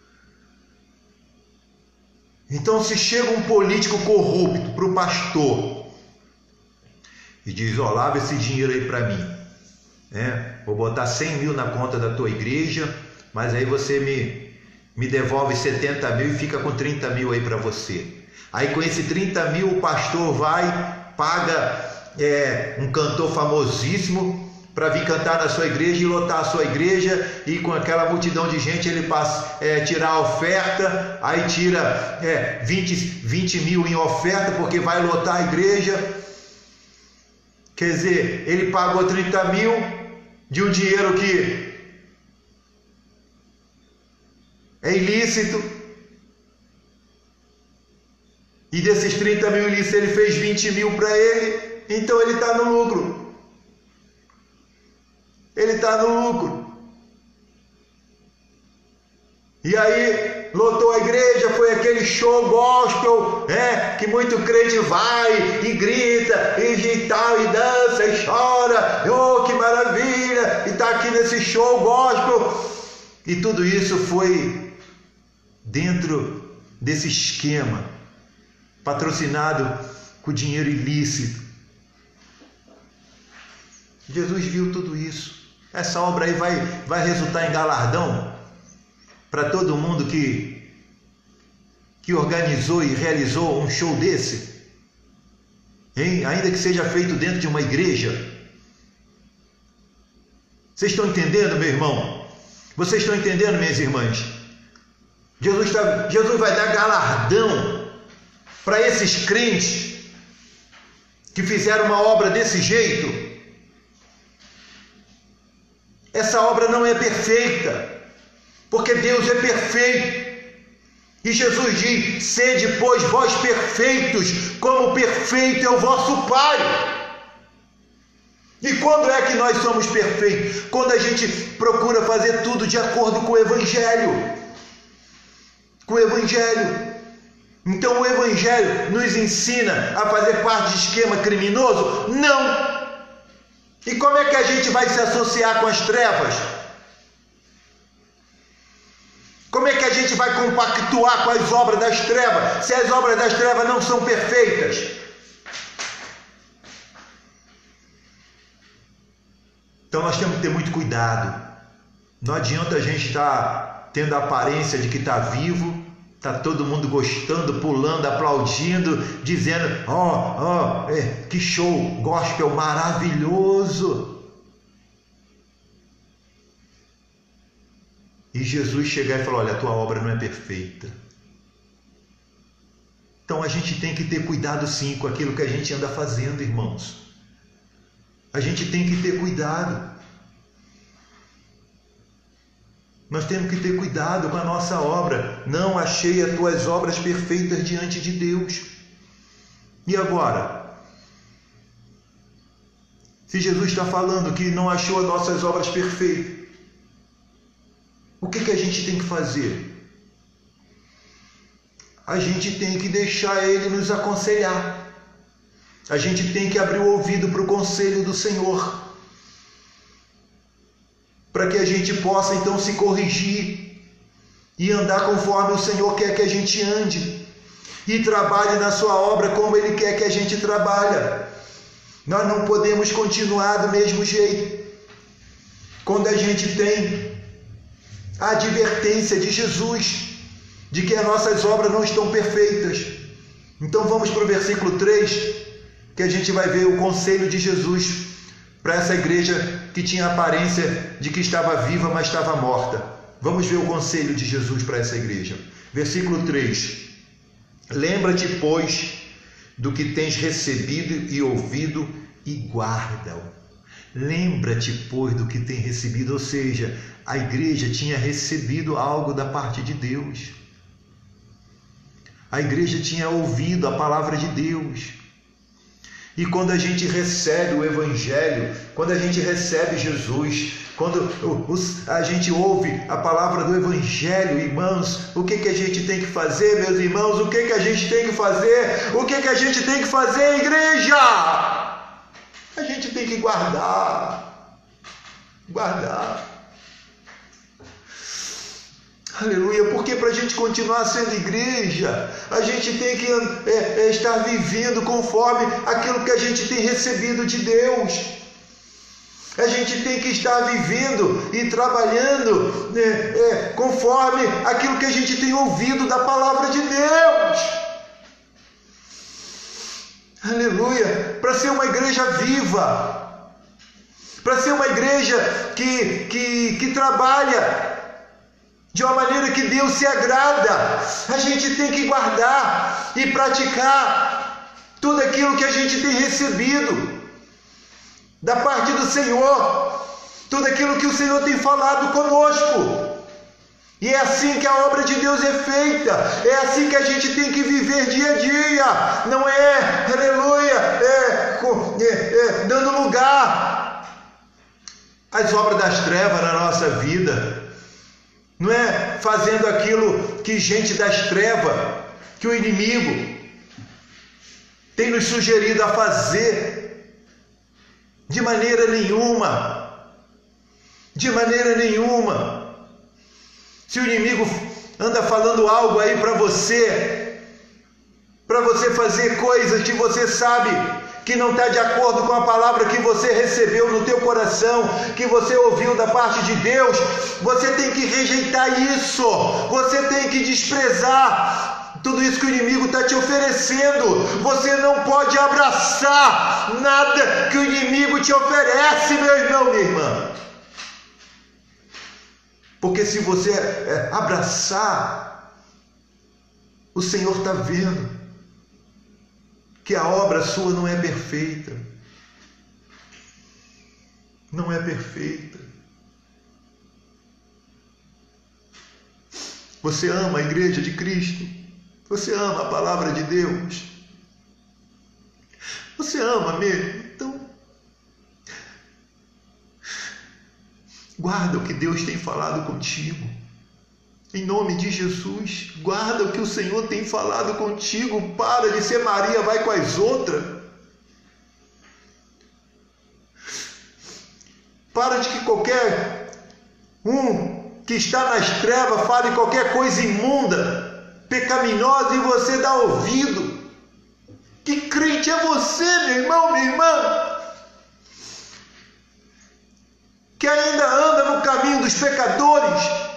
Então, se chega um político corrupto para o pastor e diz: ó, lava esse dinheiro aí para mim, né? Vou botar cem mil na conta da tua igreja, mas aí você me, me devolve setenta mil e fica com trinta mil aí para você. Aí com esse trinta mil o pastor vai, paga é, um cantor famosíssimo para vir cantar na sua igreja e lotar a sua igreja, e com aquela multidão de gente ele passa é, tirar a oferta, aí tira é, vinte mil em oferta porque vai lotar a igreja. Quer dizer, ele pagou trinta mil de um dinheiro que é ilícito, e desses trinta mil ilícitos ele fez vinte mil para ele, então ele está no lucro. Ele está no lucro. E aí lotou a igreja, foi aquele show gospel, né, que muito crente vai e grita e tal, e dança e chora, oh, que maravilha, e está aqui nesse show gospel. E tudo isso foi dentro desse esquema patrocinado com dinheiro ilícito. Jesus viu tudo isso. Essa obra aí vai, vai resultar em galardão para todo mundo que, que organizou e realizou um show desse, hein? Ainda que seja feito dentro de uma igreja. Vocês estão entendendo, meu irmão? Vocês estão entendendo, minhas irmãs? Jesus, tá, Jesus vai dar galardão para esses crentes que fizeram uma obra desse jeito. Essa obra não é perfeita, porque Deus é perfeito. E Jesus diz: sede, pois, vós perfeitos, como perfeito é o vosso Pai. E quando é que nós somos perfeitos? Quando a gente procura fazer tudo de acordo com o Evangelho. Com o Evangelho. Então o Evangelho nos ensina a fazer parte de esquema criminoso? Não! E como é que a gente vai se associar com as trevas? Como é que a gente vai compactuar com as obras das trevas, se as obras das trevas não são perfeitas? Então nós temos que ter muito cuidado. Não adianta a gente estar tendo a aparência de que está vivo, está todo mundo gostando, pulando, aplaudindo, dizendo: ó, ó, é, que show, gospel maravilhoso. E Jesus chegar e falar: olha, a tua obra não é perfeita. Então a gente tem que ter cuidado sim com aquilo que a gente anda fazendo, irmãos. A gente tem que ter cuidado. Nós temos que ter cuidado com a nossa obra. Não achei as tuas obras perfeitas diante de Deus. E agora? Se Jesus está falando que não achou as nossas obras perfeitas, o que, que a gente tem que fazer? A gente tem que deixar Ele nos aconselhar. A gente tem que abrir o ouvido para o conselho do Senhor, para que a gente possa então se corrigir e andar conforme o Senhor quer que a gente ande, e trabalhe na sua obra como Ele quer que a gente trabalhe. Nós não podemos continuar do mesmo jeito. Quando a gente tem a advertência de Jesus de que as nossas obras não estão perfeitas. Então vamos para o versículo três, que a gente vai ver o conselho de Jesus para essa igreja que tinha a aparência de que estava viva, mas estava morta. Vamos ver o conselho de Jesus para essa igreja. Versículo três. Lembra-te, pois, do que tens recebido e ouvido, e guarda-o. Lembra-te, pois, do que tem recebido, ou seja, a igreja tinha recebido algo da parte de Deus. A igreja tinha ouvido a palavra de Deus. E quando a gente recebe o Evangelho, quando a gente recebe Jesus, quando a gente ouve a palavra do Evangelho, irmãos, o que, que a gente tem que fazer, meus irmãos? O que, que a gente tem que fazer? O que, que a gente tem que fazer, igreja? A gente tem que guardar, guardar. Aleluia, porque para a gente continuar sendo igreja, a gente tem que é, é, estar vivendo conforme aquilo que a gente tem recebido de Deus. A gente tem que estar vivendo e trabalhando né, é, conforme aquilo que a gente tem ouvido da palavra de Deus. Aleluia, para ser uma igreja viva, para ser uma igreja que, que, que trabalha de uma maneira que Deus se agrada, a gente tem que guardar e praticar tudo aquilo que a gente tem recebido da parte do Senhor, tudo aquilo que o Senhor tem falado conosco. E é assim que a obra de Deus é feita, é assim que a gente tem que viver dia a dia, não é, aleluia, é, é, é, dando lugar às obras das trevas na nossa vida. Não é fazendo aquilo que gente das trevas, que o inimigo tem nos sugerido a fazer. De maneira nenhuma. De maneira nenhuma. Se o inimigo anda falando algo aí para você, para você fazer coisas que você sabe que não está de acordo com a palavra que você recebeu no teu coração, que você ouviu da parte de Deus, você tem que rejeitar isso, você tem que desprezar tudo isso que o inimigo está te oferecendo. Você não pode abraçar nada que o inimigo te oferece, meu irmão, minha irmã. Porque se você é, abraçar, o Senhor está vendo que a obra sua não é perfeita. Não é perfeita. Você ama a igreja de Cristo? Você ama a palavra de Deus? Você ama mesmo? Então, guarda o que Deus tem falado contigo. Em nome de Jesus, guarda o que o Senhor tem falado contigo. Para de ser Maria, vai com as outras. Para de que qualquer um que está nas trevas fale qualquer coisa imunda, pecaminosa, e você dá ouvido. Que crente é você, meu irmão, minha irmã, que ainda anda no caminho dos pecadores,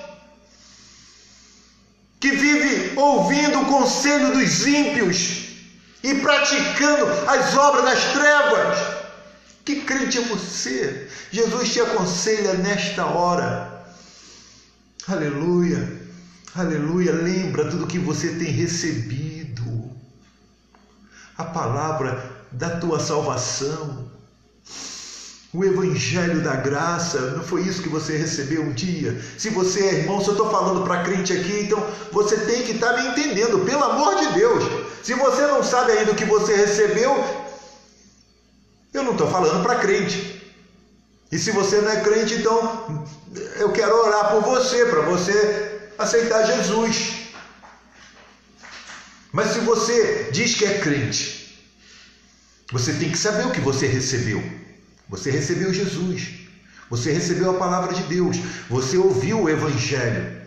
que vive ouvindo o conselho dos ímpios e praticando as obras das trevas? Que crente é você? Jesus te aconselha nesta hora. Aleluia, aleluia. Lembra tudo que você tem recebido, a palavra da tua salvação, o evangelho da graça. Não foi isso que você recebeu um dia? Se você é irmão, se eu estou falando para crente aqui, então você tem que estar me entendendo, pelo amor de Deus. Se você não sabe ainda o que você recebeu, eu não estou falando para crente. E se você não é crente, então eu quero orar por você, para você aceitar Jesus. Mas se você diz que é crente, você tem que saber o que você recebeu. Você recebeu Jesus, você recebeu a palavra de Deus, você ouviu o evangelho.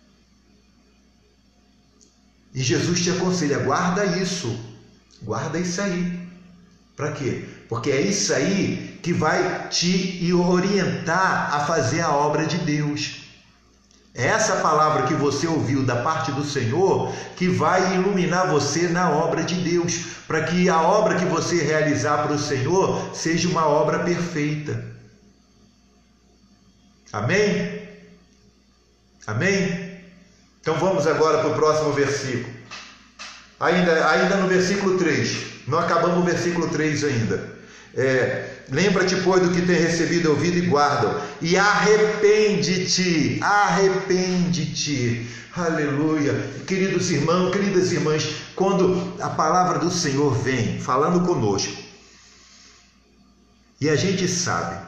E Jesus te aconselha, guarda isso, guarda isso aí. Para quê? Porque é isso aí que vai te orientar a fazer a obra de Deus. É essa palavra que você ouviu da parte do Senhor que vai iluminar você na obra de Deus, para que a obra que você realizar para o Senhor seja uma obra perfeita. Amém? Amém? Então vamos agora para o próximo versículo. Ainda, ainda no versículo três. Não acabamos o versículo três ainda. É, lembra-te, pois, do que tem recebido, ouvido e guardam, e arrepende-te, arrepende-te. Aleluia. Queridos irmãos, queridas irmãs, quando a palavra do Senhor vem falando conosco, e a gente sabe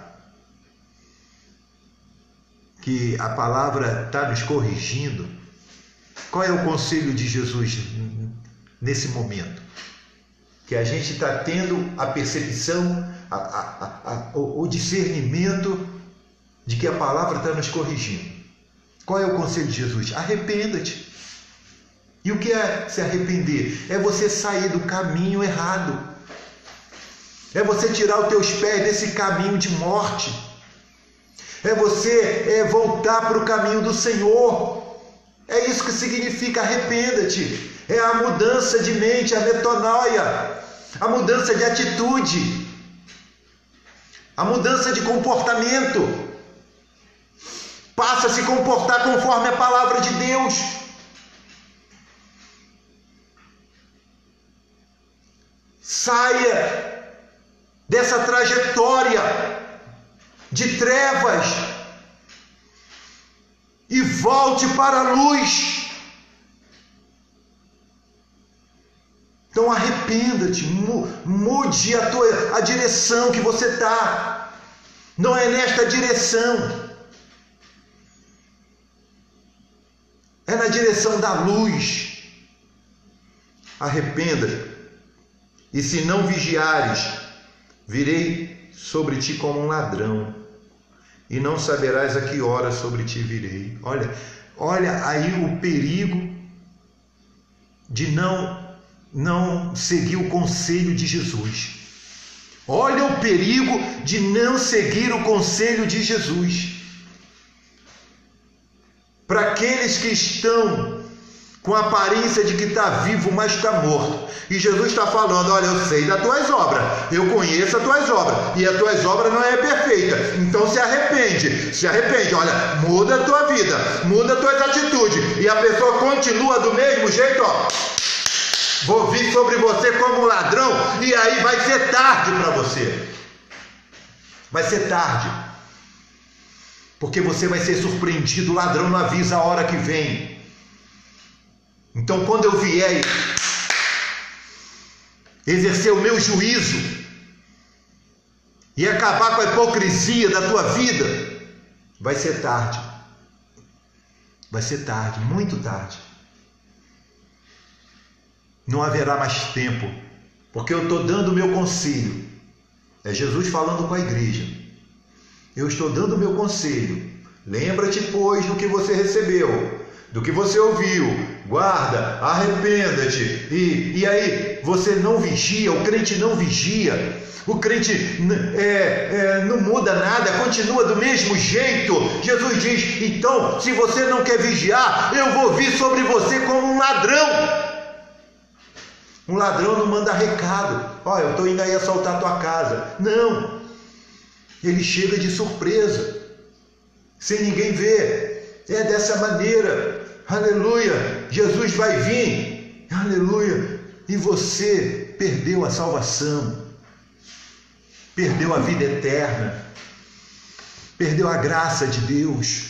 que a palavra está nos corrigindo, qual é o conselho de Jesus nesse momento? Que a gente está tendo a percepção, a, a, a, o, o discernimento de que a palavra está nos corrigindo. Qual é o conselho de Jesus? Arrependa-te. E o que é se arrepender? É você sair do caminho errado. É você tirar os teus pés desse caminho de morte. É você é, voltar para o caminho do Senhor. É isso que significa arrependa-te. É a mudança de mente, a metanoia, a mudança de atitude, a mudança de comportamento. Passa a se comportar conforme a palavra de Deus. Saia dessa trajetória de trevas e volte para a luz. Então arrependa-te, mude a, tua, a direção que você está. Não é nesta direção. É na direção da luz. Arrependa-te. E se não vigiares, virei sobre ti como um ladrão, e não saberás a que hora sobre ti virei. Olha, olha aí o perigo de não não seguir o conselho de Jesus. Olha o perigo de não seguir o conselho de Jesus. Para aqueles que estão com a aparência de que está vivo, mas está morto. E Jesus está falando, olha, eu sei das tuas obras, eu conheço as tuas obras, e as tuas obras não é perfeita. Então se arrepende, se arrepende, olha, muda a tua vida, muda as tuas atitudes. E a pessoa continua do mesmo jeito, ó. Vou vir sobre você como um ladrão, e aí vai ser tarde para você. Vai ser tarde. Porque você vai ser surpreendido, o ladrão não avisa a hora que vem. Então, quando eu vier exercer o meu juízo e acabar com a hipocrisia da tua vida, vai ser tarde. Vai ser tarde, muito tarde. Não haverá mais tempo, porque eu estou dando o meu conselho. É Jesus falando com a igreja. Eu estou dando o meu conselho. Lembra-te, pois, do que você recebeu, do que você ouviu. Guarda, arrependa-te. E, e aí, você não vigia, o crente não vigia. O crente é, é, não muda nada, continua do mesmo jeito. Jesus diz, então, se você não quer vigiar, eu vou vir sobre você como um ladrão. Um ladrão não manda recado. Olha, eu estou indo aí assaltar a tua casa. Não. Ele chega de surpresa, sem ninguém ver. É dessa maneira. Aleluia. Jesus vai vir. Aleluia. E você perdeu a salvação. Perdeu a vida eterna. Perdeu a graça de Deus.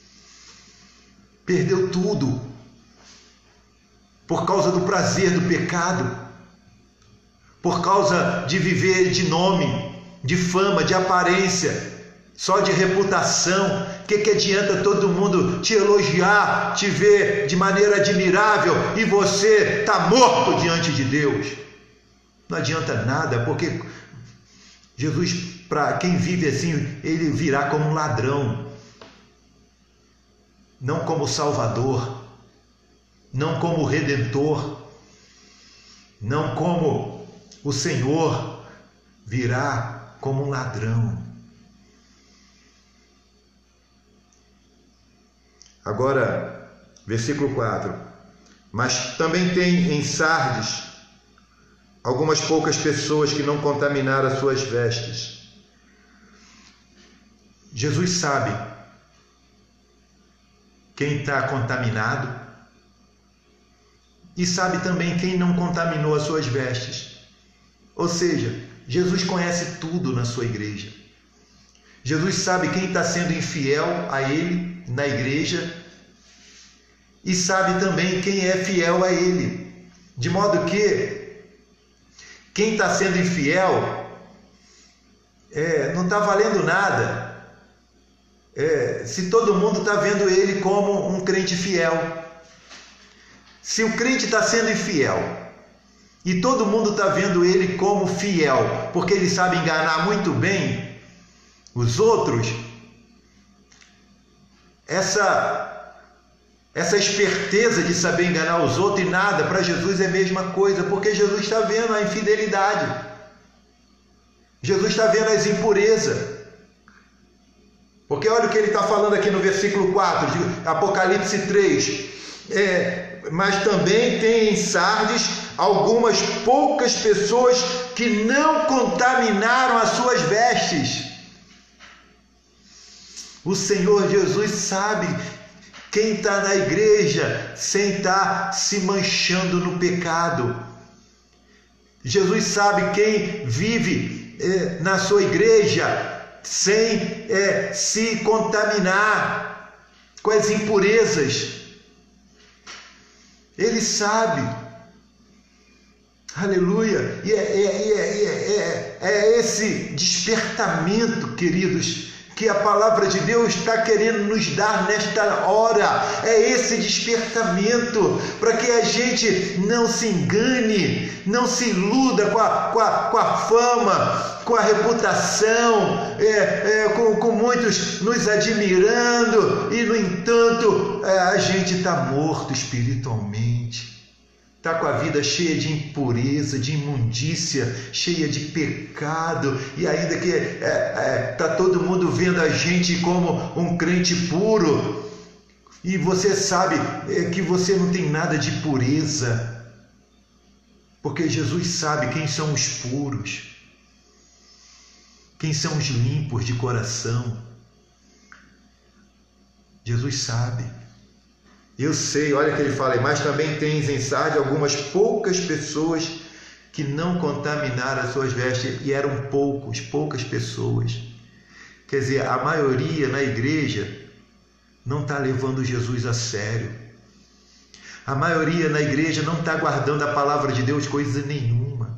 Perdeu tudo. Por causa do prazer do pecado, por causa de viver de nome, de fama, de aparência, só de reputação. O que, que adianta todo mundo te elogiar, te ver de maneira admirável e você está morto diante de Deus? Não adianta nada, porque Jesus, para quem vive assim, ele virá como um ladrão, não como Salvador, não como Redentor, não como o Senhor, virá como um ladrão. Agora, versículo quatro. Mas também tem em Sardes algumas poucas pessoas que não contaminaram as suas vestes. Jesus sabe quem está contaminado, e sabe também quem não contaminou as suas vestes. Ou seja, Jesus conhece tudo na sua igreja. Jesus sabe quem está sendo infiel a Ele na igreja e sabe também quem é fiel a Ele. De modo que quem está sendo infiel é, não está valendo nada é, se todo mundo está vendo ele como um crente fiel. Se o crente está sendo infiel e todo mundo está vendo ele como fiel, porque ele sabe enganar muito bem os outros, essa, essa esperteza de saber enganar os outros e nada, para Jesus é a mesma coisa, porque Jesus está vendo a infidelidade, Jesus está vendo as impurezas. Porque olha o que ele está falando aqui no versículo quatro de Apocalipse três. É, mas também tem em Sardes algumas poucas pessoas que não contaminaram as suas vestes. O Senhor Jesus sabe quem está na igreja sem estar se manchando no pecado. Jesus sabe quem vive é, na sua igreja sem é, se contaminar com as impurezas. Ele sabe, aleluia, e é, é, é, é, é esse despertamento, queridos, que a palavra de Deus está querendo nos dar nesta hora. É esse despertamento para que a gente não se engane, não se iluda com a, com a, com a fama, com a reputação, é, é, com, com muitos nos admirando e, no entanto, é, a gente está morto espiritualmente. Está com a vida cheia de impureza, de imundícia, cheia de pecado, e ainda que está é, é, tá todo mundo vendo a gente como um crente puro, e você sabe é, que você não tem nada de pureza, porque Jesus sabe quem são os puros, quem são os limpos de coração. Jesus sabe. Eu sei, olha que ele fala, mas também tens em Sardes algumas poucas pessoas que não contaminaram as suas vestes, e eram poucos, poucas pessoas. Quer dizer, a maioria na igreja não está levando Jesus a sério. A maioria na igreja não está guardando a palavra de Deus coisa nenhuma.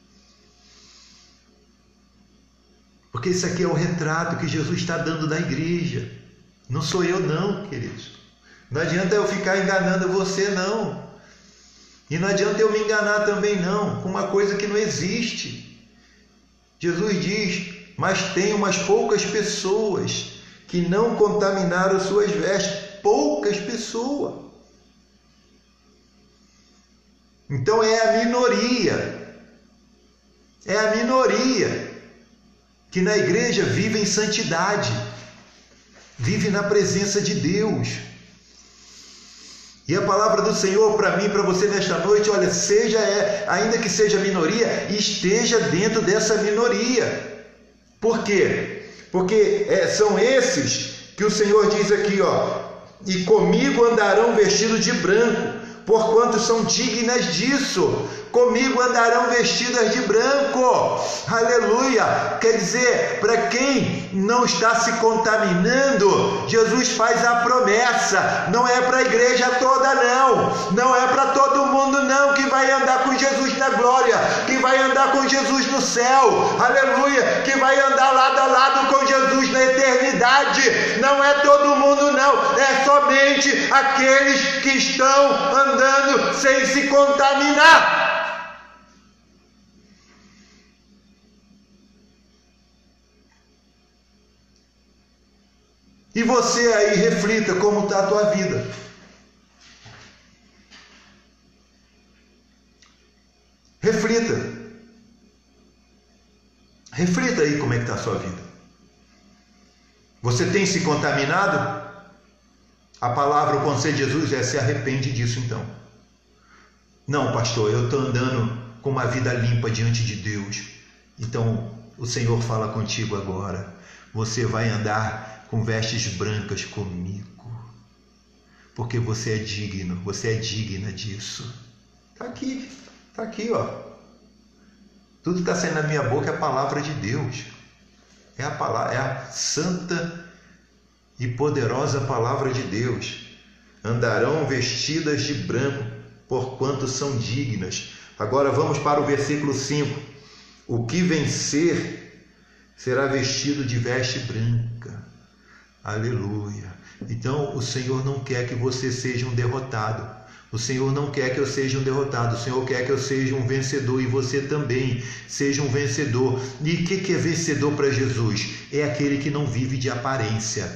Porque isso aqui é o retrato que Jesus está dando da igreja. Não sou eu não, queridos. Não adianta eu ficar enganando você não. E não adianta eu me enganar também não, com uma coisa que não existe. Jesus diz, mas tem umas poucas pessoas que não contaminaram suas vestes. Poucas pessoas. Então é a minoria. É a minoria que na igreja vive em santidade. Vive na presença de Deus. E a palavra do Senhor para mim, para você nesta noite, olha, seja, é, ainda que seja minoria, esteja dentro dessa minoria. Por quê? Porque é, são esses que o Senhor diz aqui, ó, e comigo andarão vestidos de branco, porquanto são dignas disso. Comigo andarão vestidas de branco. Aleluia! Quer dizer, para quem não está se contaminando, Jesus faz a promessa. Não é para a igreja toda não. Não é para todo mundo não que vai andar com Jesus na glória, que vai andar com Jesus no céu. Aleluia! Que vai andar lado a lado com Jesus na eternidade. Não é todo mundo não. É somente aqueles que estão andando sem se contaminar. E você aí reflita como está a tua vida. Reflita. Reflita aí como é que está a sua vida. Você tem se contaminado? A palavra, o conselho de Jesus é: se arrepende disso então. Não, pastor, eu estou andando com uma vida limpa diante de Deus. Então o Senhor fala contigo agora. Você vai andar com vestes brancas comigo, porque você é digno, você é digna disso. Está aqui, está aqui, ó. Tudo que está saindo da minha boca é a palavra de Deus. É a palavra, é a santa e poderosa palavra de Deus. Andarão vestidas de branco, porquanto são dignas. Agora vamos para o versículo cinco. O que vencer será vestido de veste branca. Aleluia. Então o Senhor não quer que você seja um derrotado. O Senhor não quer que eu seja um derrotado. O Senhor quer que eu seja um vencedor. E você também seja um vencedor. E o que é vencedor para Jesus? É aquele que não vive de aparência.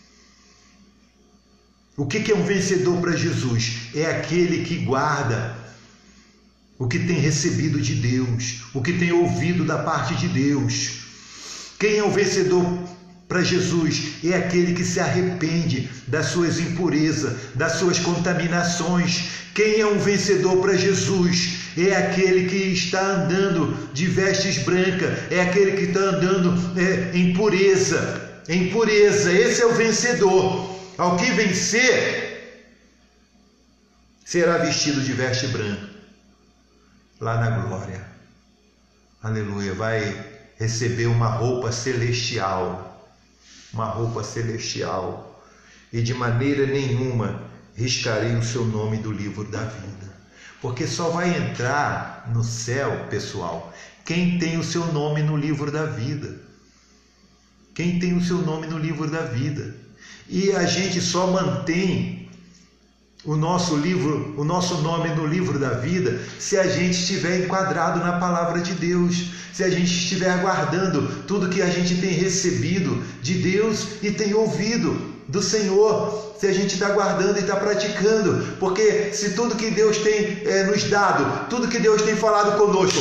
O que é um vencedor para Jesus? É aquele que guarda o que tem recebido de Deus, o que tem ouvido da parte de Deus. Quem é o vencedor para Jesus? É aquele que se arrepende das suas impurezas, das suas contaminações. Quem é um vencedor para Jesus? É aquele que está andando de vestes brancas, é aquele que está andando é, em pureza, em pureza. Esse é o vencedor. Ao que vencer, será vestido de veste branca, lá na glória. Aleluia. Vai receber uma roupa celestial. Uma roupa celestial, e de maneira nenhuma riscarei o seu nome do livro da vida, porque só vai entrar no céu, pessoal, quem tem o seu nome no livro da vida, quem tem o seu nome no livro da vida. E a gente só mantém o nosso livro, o nosso nome no livro da vida, se a gente estiver enquadrado na palavra de Deus, se a gente estiver aguardando tudo que a gente tem recebido de Deus e tem ouvido do Senhor, se a gente está guardando e está praticando, porque se tudo que Deus tem é, nos dado, tudo que Deus tem falado conosco,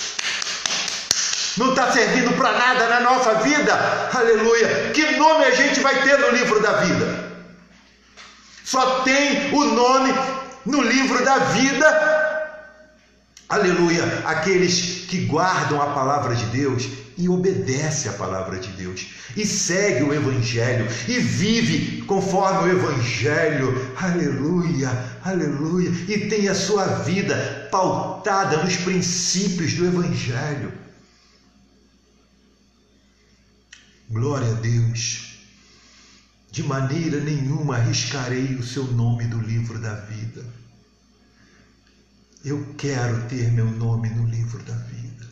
não está servindo para nada na nossa vida, aleluia, que nome a gente vai ter no livro da vida? Só tem o nome no livro da vida, aleluia, aqueles que guardam a palavra de Deus e obedecem a palavra de Deus, e segue o Evangelho, e vive conforme o Evangelho, aleluia, aleluia, e tem a sua vida pautada nos princípios do Evangelho. Glória a Deus. De maneira nenhuma arriscarei o seu nome do livro da vida. Eu quero ter meu nome no livro da vida.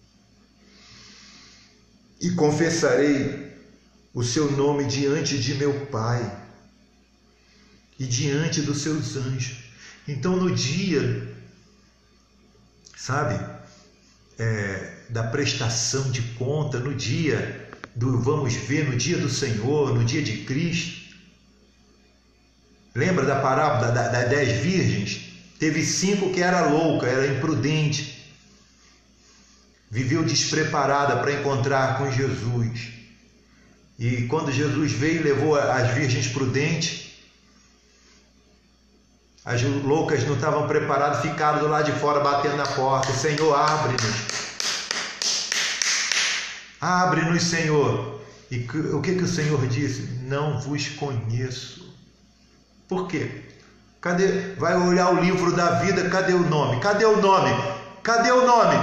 E confessarei o seu nome diante de meu Pai e diante dos seus anjos. Então, no dia, sabe, é, da prestação de conta, no dia do vamos ver, no dia do Senhor, no dia de Cristo. Lembra da parábola das da, da dez virgens? Teve cinco que era louca, era imprudente, viveu despreparada para encontrar com Jesus. E quando Jesus veio e levou as virgens prudentes, as loucas não estavam preparadas, ficaram do lado de fora batendo na porta. Senhor, abre-nos. Abre-nos, Senhor. E o que, que o Senhor disse? Não vos conheço. Por quê? Cadê? Vai olhar o livro da vida, cadê o nome? Cadê o nome? Cadê o nome?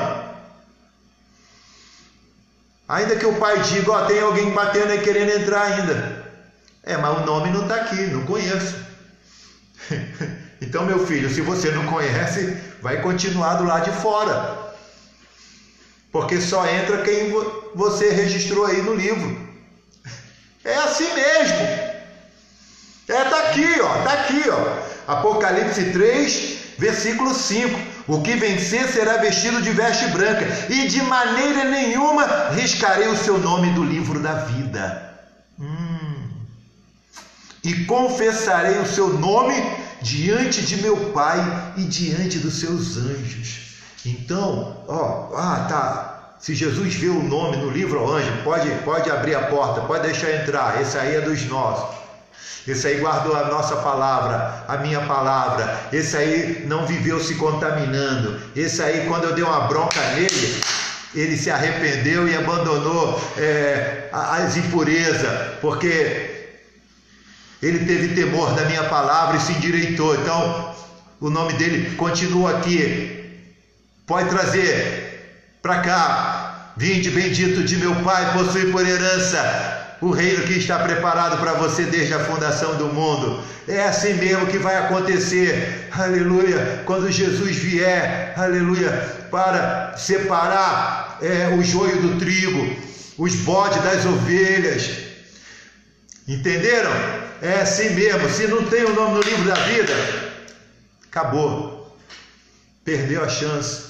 Ainda que o pai diga, ó, tem alguém batendo e querendo entrar ainda. É, mas o nome não está aqui, não conheço. Então, meu filho, se você não conhece, vai continuar do lado de fora. Porque só entra quem você registrou aí no livro. É assim mesmo. É, tá aqui, ó, tá aqui, ó. Apocalipse três, versículo cinco. O que vencer será vestido de veste branca, e de maneira nenhuma riscarei o seu nome do livro da vida. Hum. E confessarei o seu nome diante de meu Pai e diante dos seus anjos. Então, ó, ah, tá. Se Jesus vê o nome no livro, ó, anjo, pode, pode abrir a porta, pode deixar entrar. Esse aí é dos nossos. Esse aí guardou a nossa palavra, a minha palavra. Esse aí não viveu se contaminando. Esse aí, quando eu dei uma bronca nele, ele se arrependeu e abandonou é, as impurezas, porque ele teve temor da minha palavra e se endireitou. Então, o nome dele continua aqui. Pode trazer para cá. Vinde, bendito de meu Pai, possui por herança o reino que está preparado para você desde a fundação do mundo. É assim mesmo que vai acontecer, aleluia, quando Jesus vier, aleluia, para separar é, o joio do trigo, os bodes das ovelhas. Entenderam? É assim mesmo. Se não tem o nome no livro da vida, acabou, perdeu a chance,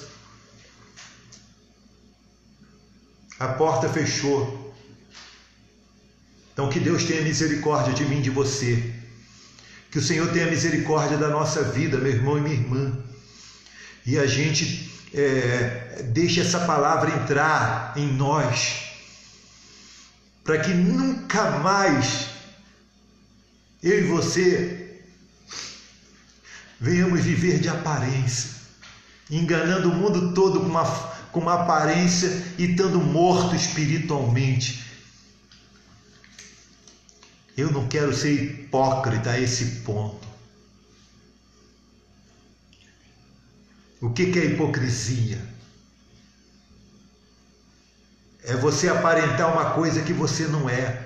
a porta fechou. Então, que Deus tenha misericórdia de mim e de você. Que o Senhor tenha misericórdia da nossa vida, meu irmão e minha irmã. E a gente é, deixe essa palavra entrar em nós, para que nunca mais eu e você venhamos viver de aparência, enganando o mundo todo com uma, com uma aparência e estando morto espiritualmente. Eu não quero ser hipócrita a esse ponto. O que é hipocrisia? É você aparentar uma coisa que você não é.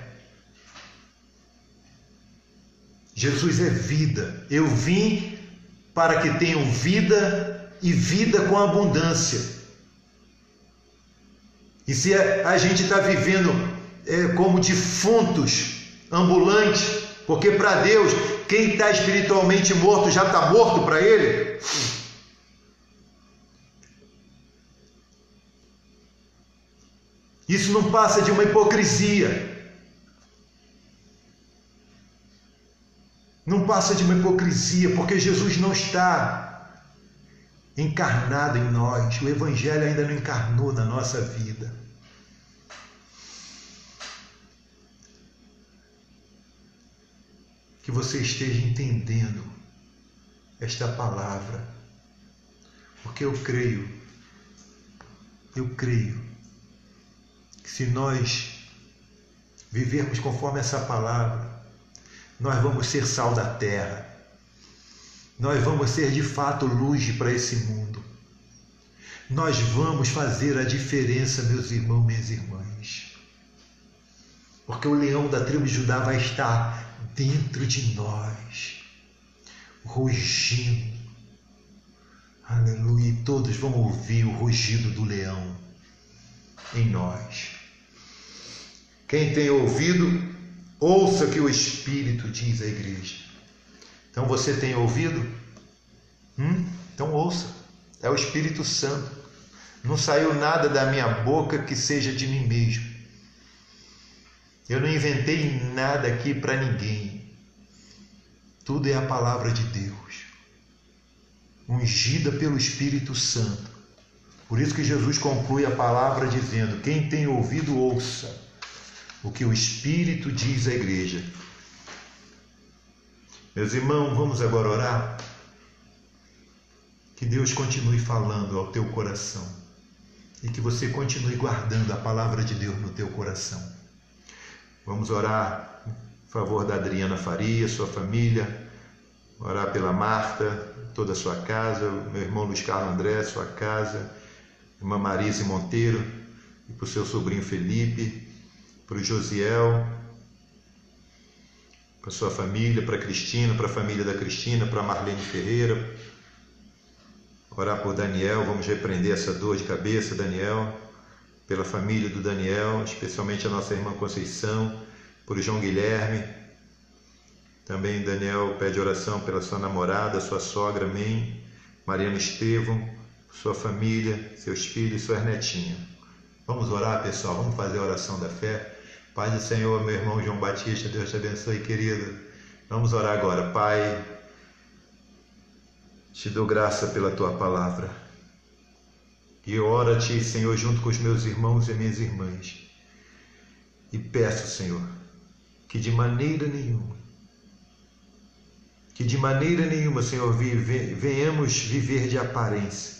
Jesus é vida. Eu vim para que tenham vida e vida com abundância. E se a gente está vivendo é, como defuntos, ambulante, porque para Deus, quem está espiritualmente morto já está morto para Ele. Isso não passa de uma hipocrisia. Não passa de uma hipocrisia, porque Jesus não está encarnado em nós. O Evangelho ainda não encarnou na nossa vida. Que você esteja entendendo esta palavra, porque eu creio, eu creio que se nós vivermos conforme essa palavra, nós vamos ser sal da terra, nós vamos ser de fato luz para esse mundo, nós vamos fazer a diferença, meus irmãos, minhas irmãs, porque o leão da tribo de Judá vai estar dentro de nós, rugindo, Aleluia. E todos vão ouvir o rugido do leão em nós. Quem tem ouvido, ouça o que o Espírito diz à igreja. Então você tem ouvido? Hum? Então ouça. É o Espírito Santo. Não saiu nada da minha boca que seja de mim mesmo. Eu não inventei nada aqui para ninguém. Tudo é a palavra de Deus, ungida pelo Espírito Santo. Por isso que Jesus conclui a palavra dizendo: quem tem ouvido, ouça o que o Espírito diz à igreja. Meus irmãos, vamos agora orar? Que Deus continue falando ao teu coração e que você continue guardando a palavra de Deus no teu coração. Vamos orar em favor da Adriana Faria, sua família, orar pela Marta, toda a sua casa, meu irmão Luiz Carlos André, sua casa, irmã Marise Monteiro, e para o seu sobrinho Felipe, para o Josiel, para a sua família, para a Cristina, para a família da Cristina, para a Marlene Ferreira. Orar por Daniel, vamos repreender essa dor de cabeça, Daniel, pela família do Daniel, especialmente a nossa irmã Conceição, por João Guilherme. Também Daniel pede oração pela sua namorada, sua sogra, amém. Mariana Estevão, sua família, seus filhos e suas netinhas. Vamos orar, pessoal, vamos fazer a oração da fé. Pai do Senhor, meu irmão João Batista, Deus te abençoe, querido. Vamos orar agora. Pai, te dou graça pela tua palavra. E oro a ti, Senhor, junto com os meus irmãos e minhas irmãs. E peço, Senhor, que de maneira nenhuma, que de maneira nenhuma, Senhor, venhamos viver de aparência.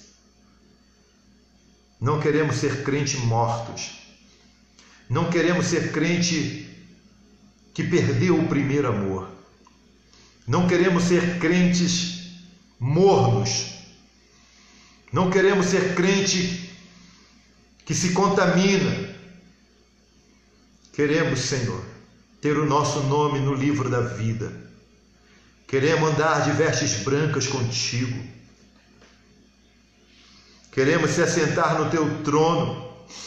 Não queremos ser crentes mortos. Não queremos ser crente que perdeu o primeiro amor. Não queremos ser crentes mornos. Não queremos ser crente que se contamina. Queremos, Senhor, ter o nosso nome no livro da vida. Queremos andar de vestes brancas contigo. Queremos se assentar no teu trono.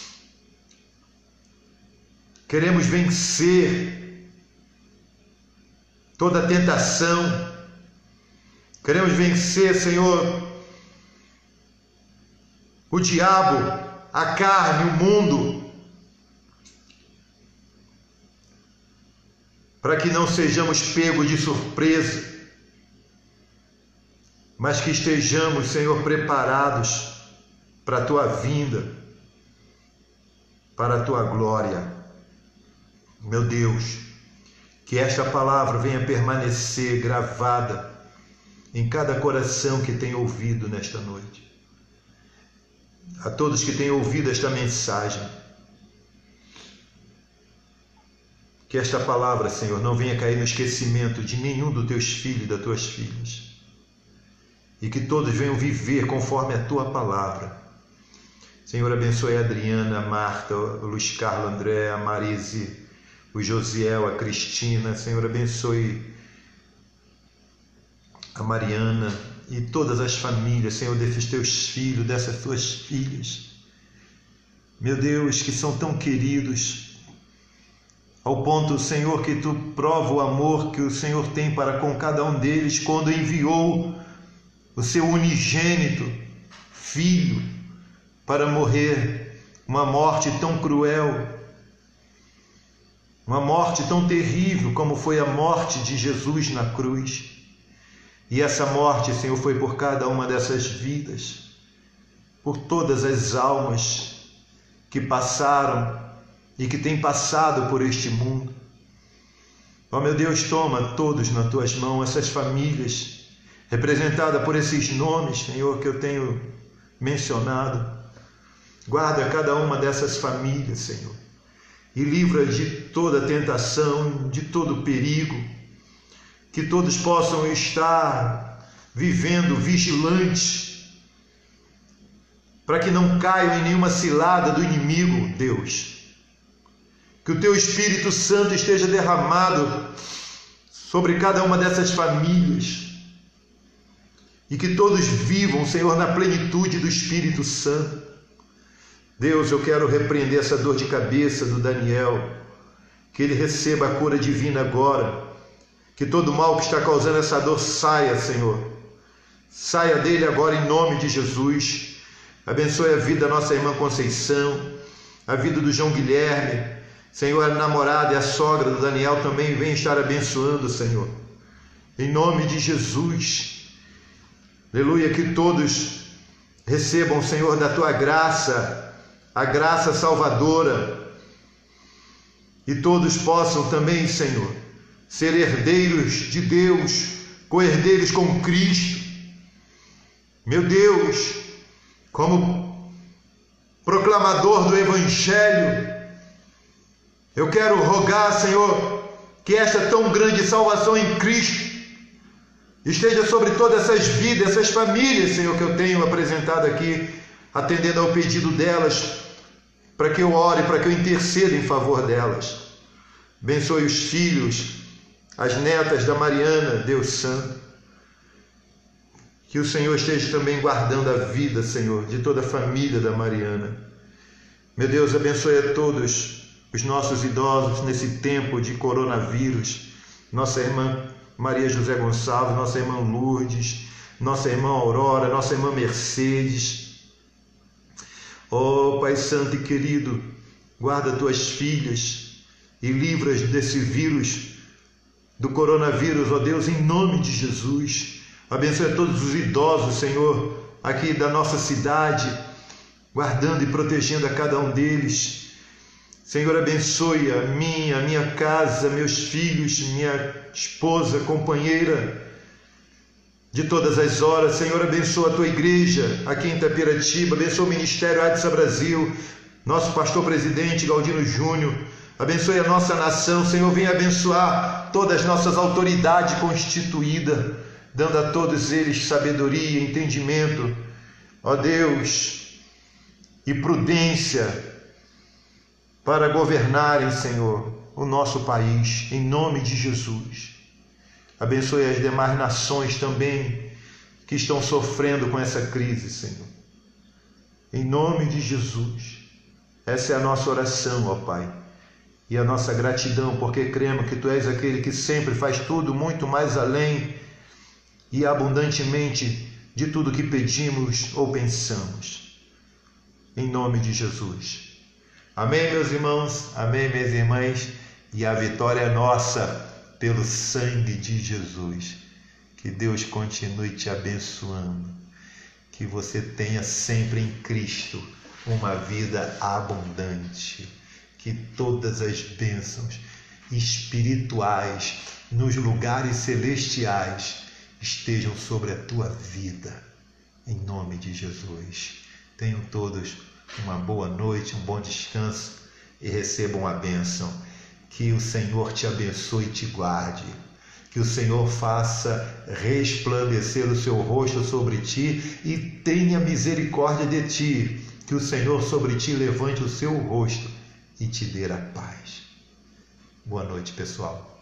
Queremos vencer toda tentação. Queremos vencer, Senhor, o diabo, a carne, o mundo, para que não sejamos pegos de surpresa, mas que estejamos, Senhor, preparados para a tua vinda, para a tua glória. Meu Deus, que esta palavra venha permanecer gravada em cada coração que tem ouvido nesta noite. A todos que têm ouvido esta mensagem, que esta palavra, Senhor, não venha cair no esquecimento de nenhum dos teus filhos e das tuas filhas, e que todos venham viver conforme a tua palavra. Senhor, abençoe a Adriana, a Marta, o Luiz Carlos André, a Marise, o Josiel, a Cristina. Senhor, abençoe a Mariana e todas as famílias, Senhor, desses teus filhos, dessas tuas filhas, meu Deus, que são tão queridos, ao ponto, Senhor, que tu prova o amor que o Senhor tem para com cada um deles, quando enviou o seu unigênito Filho para morrer uma morte tão cruel, uma morte tão terrível como foi a morte de Jesus na cruz. E essa morte, Senhor, foi por cada uma dessas vidas, por todas as almas que passaram e que têm passado por este mundo. Ó meu Deus, toma todos nas tuas mãos, essas famílias, representadas por esses nomes, Senhor, que eu tenho mencionado. Guarda cada uma dessas famílias, Senhor, e livra de toda tentação, de todo perigo, que todos possam estar vivendo vigilantes, para que não caiam em nenhuma cilada do inimigo, Deus. Que o teu Espírito Santo esteja derramado sobre cada uma dessas famílias, e que todos vivam, Senhor, na plenitude do Espírito Santo. Deus, eu quero repreender essa dor de cabeça do Daniel, que ele receba a cura divina agora, que todo mal que está causando essa dor saia, Senhor, saia dele agora em nome de Jesus. Abençoe a vida da nossa irmã Conceição, a vida do João Guilherme, Senhor, a namorada e a sogra do Daniel também vem estar abençoando, Senhor, em nome de Jesus. Aleluia, que todos recebam, Senhor, da tua graça, a graça salvadora, e todos possam também, Senhor, ser herdeiros de Deus, co-herdeiros com Cristo. Meu Deus, como proclamador do Evangelho, eu quero rogar, Senhor, que esta tão grande salvação em Cristo esteja sobre todas essas vidas, essas famílias, Senhor, que eu tenho apresentado aqui, atendendo ao pedido delas, para que eu ore, para que eu interceda em favor delas. Abençoe os filhos, as netas da Mariana, Deus Santo. Que o Senhor esteja também guardando a vida, Senhor, de toda a família da Mariana. Meu Deus, abençoe a todos os nossos idosos nesse tempo de coronavírus. Nossa irmã Maria José Gonçalves, nossa irmã Lourdes, nossa irmã Aurora, nossa irmã Mercedes. Oh, Pai Santo e querido, guarda tuas filhas e livra-as desse vírus, do coronavírus, ó Deus, em nome de Jesus. Abençoe a todos os idosos, Senhor, aqui da nossa cidade, guardando e protegendo a cada um deles. Senhor, abençoe a mim, a minha casa, meus filhos, minha esposa, companheira de todas as horas. Senhor, abençoa a tua igreja aqui em Itapiratiba, abençoa o Ministério Adsa Brasil, nosso pastor presidente Galdino Júnior, abençoe a nossa nação. Senhor, venha abençoar todas as nossas autoridades constituídas, dando a todos eles sabedoria, entendimento, ó Deus, e prudência para governarem, Senhor, o nosso país, em nome de Jesus. Abençoe as demais nações também que estão sofrendo com essa crise, Senhor. Em nome de Jesus. Essa é a nossa oração, ó Pai, e a nossa gratidão, porque cremos que Tu és aquele que sempre faz tudo muito mais além e abundantemente de tudo que pedimos ou pensamos. Em nome de Jesus. Amém, meus irmãos, amém, minhas irmãs, e a vitória é nossa pelo sangue de Jesus. Que Deus continue te abençoando, que você tenha sempre em Cristo uma vida abundante, que todas as bênçãos espirituais nos lugares celestiais estejam sobre a tua vida, em nome de Jesus. Tenham todos uma boa noite, um bom descanso e recebam a bênção. Que o Senhor te abençoe e te guarde. Que o Senhor faça resplandecer o seu rosto sobre ti e tenha misericórdia de ti. Que o Senhor sobre ti levante o seu rosto e te dê a paz. Boa noite, pessoal.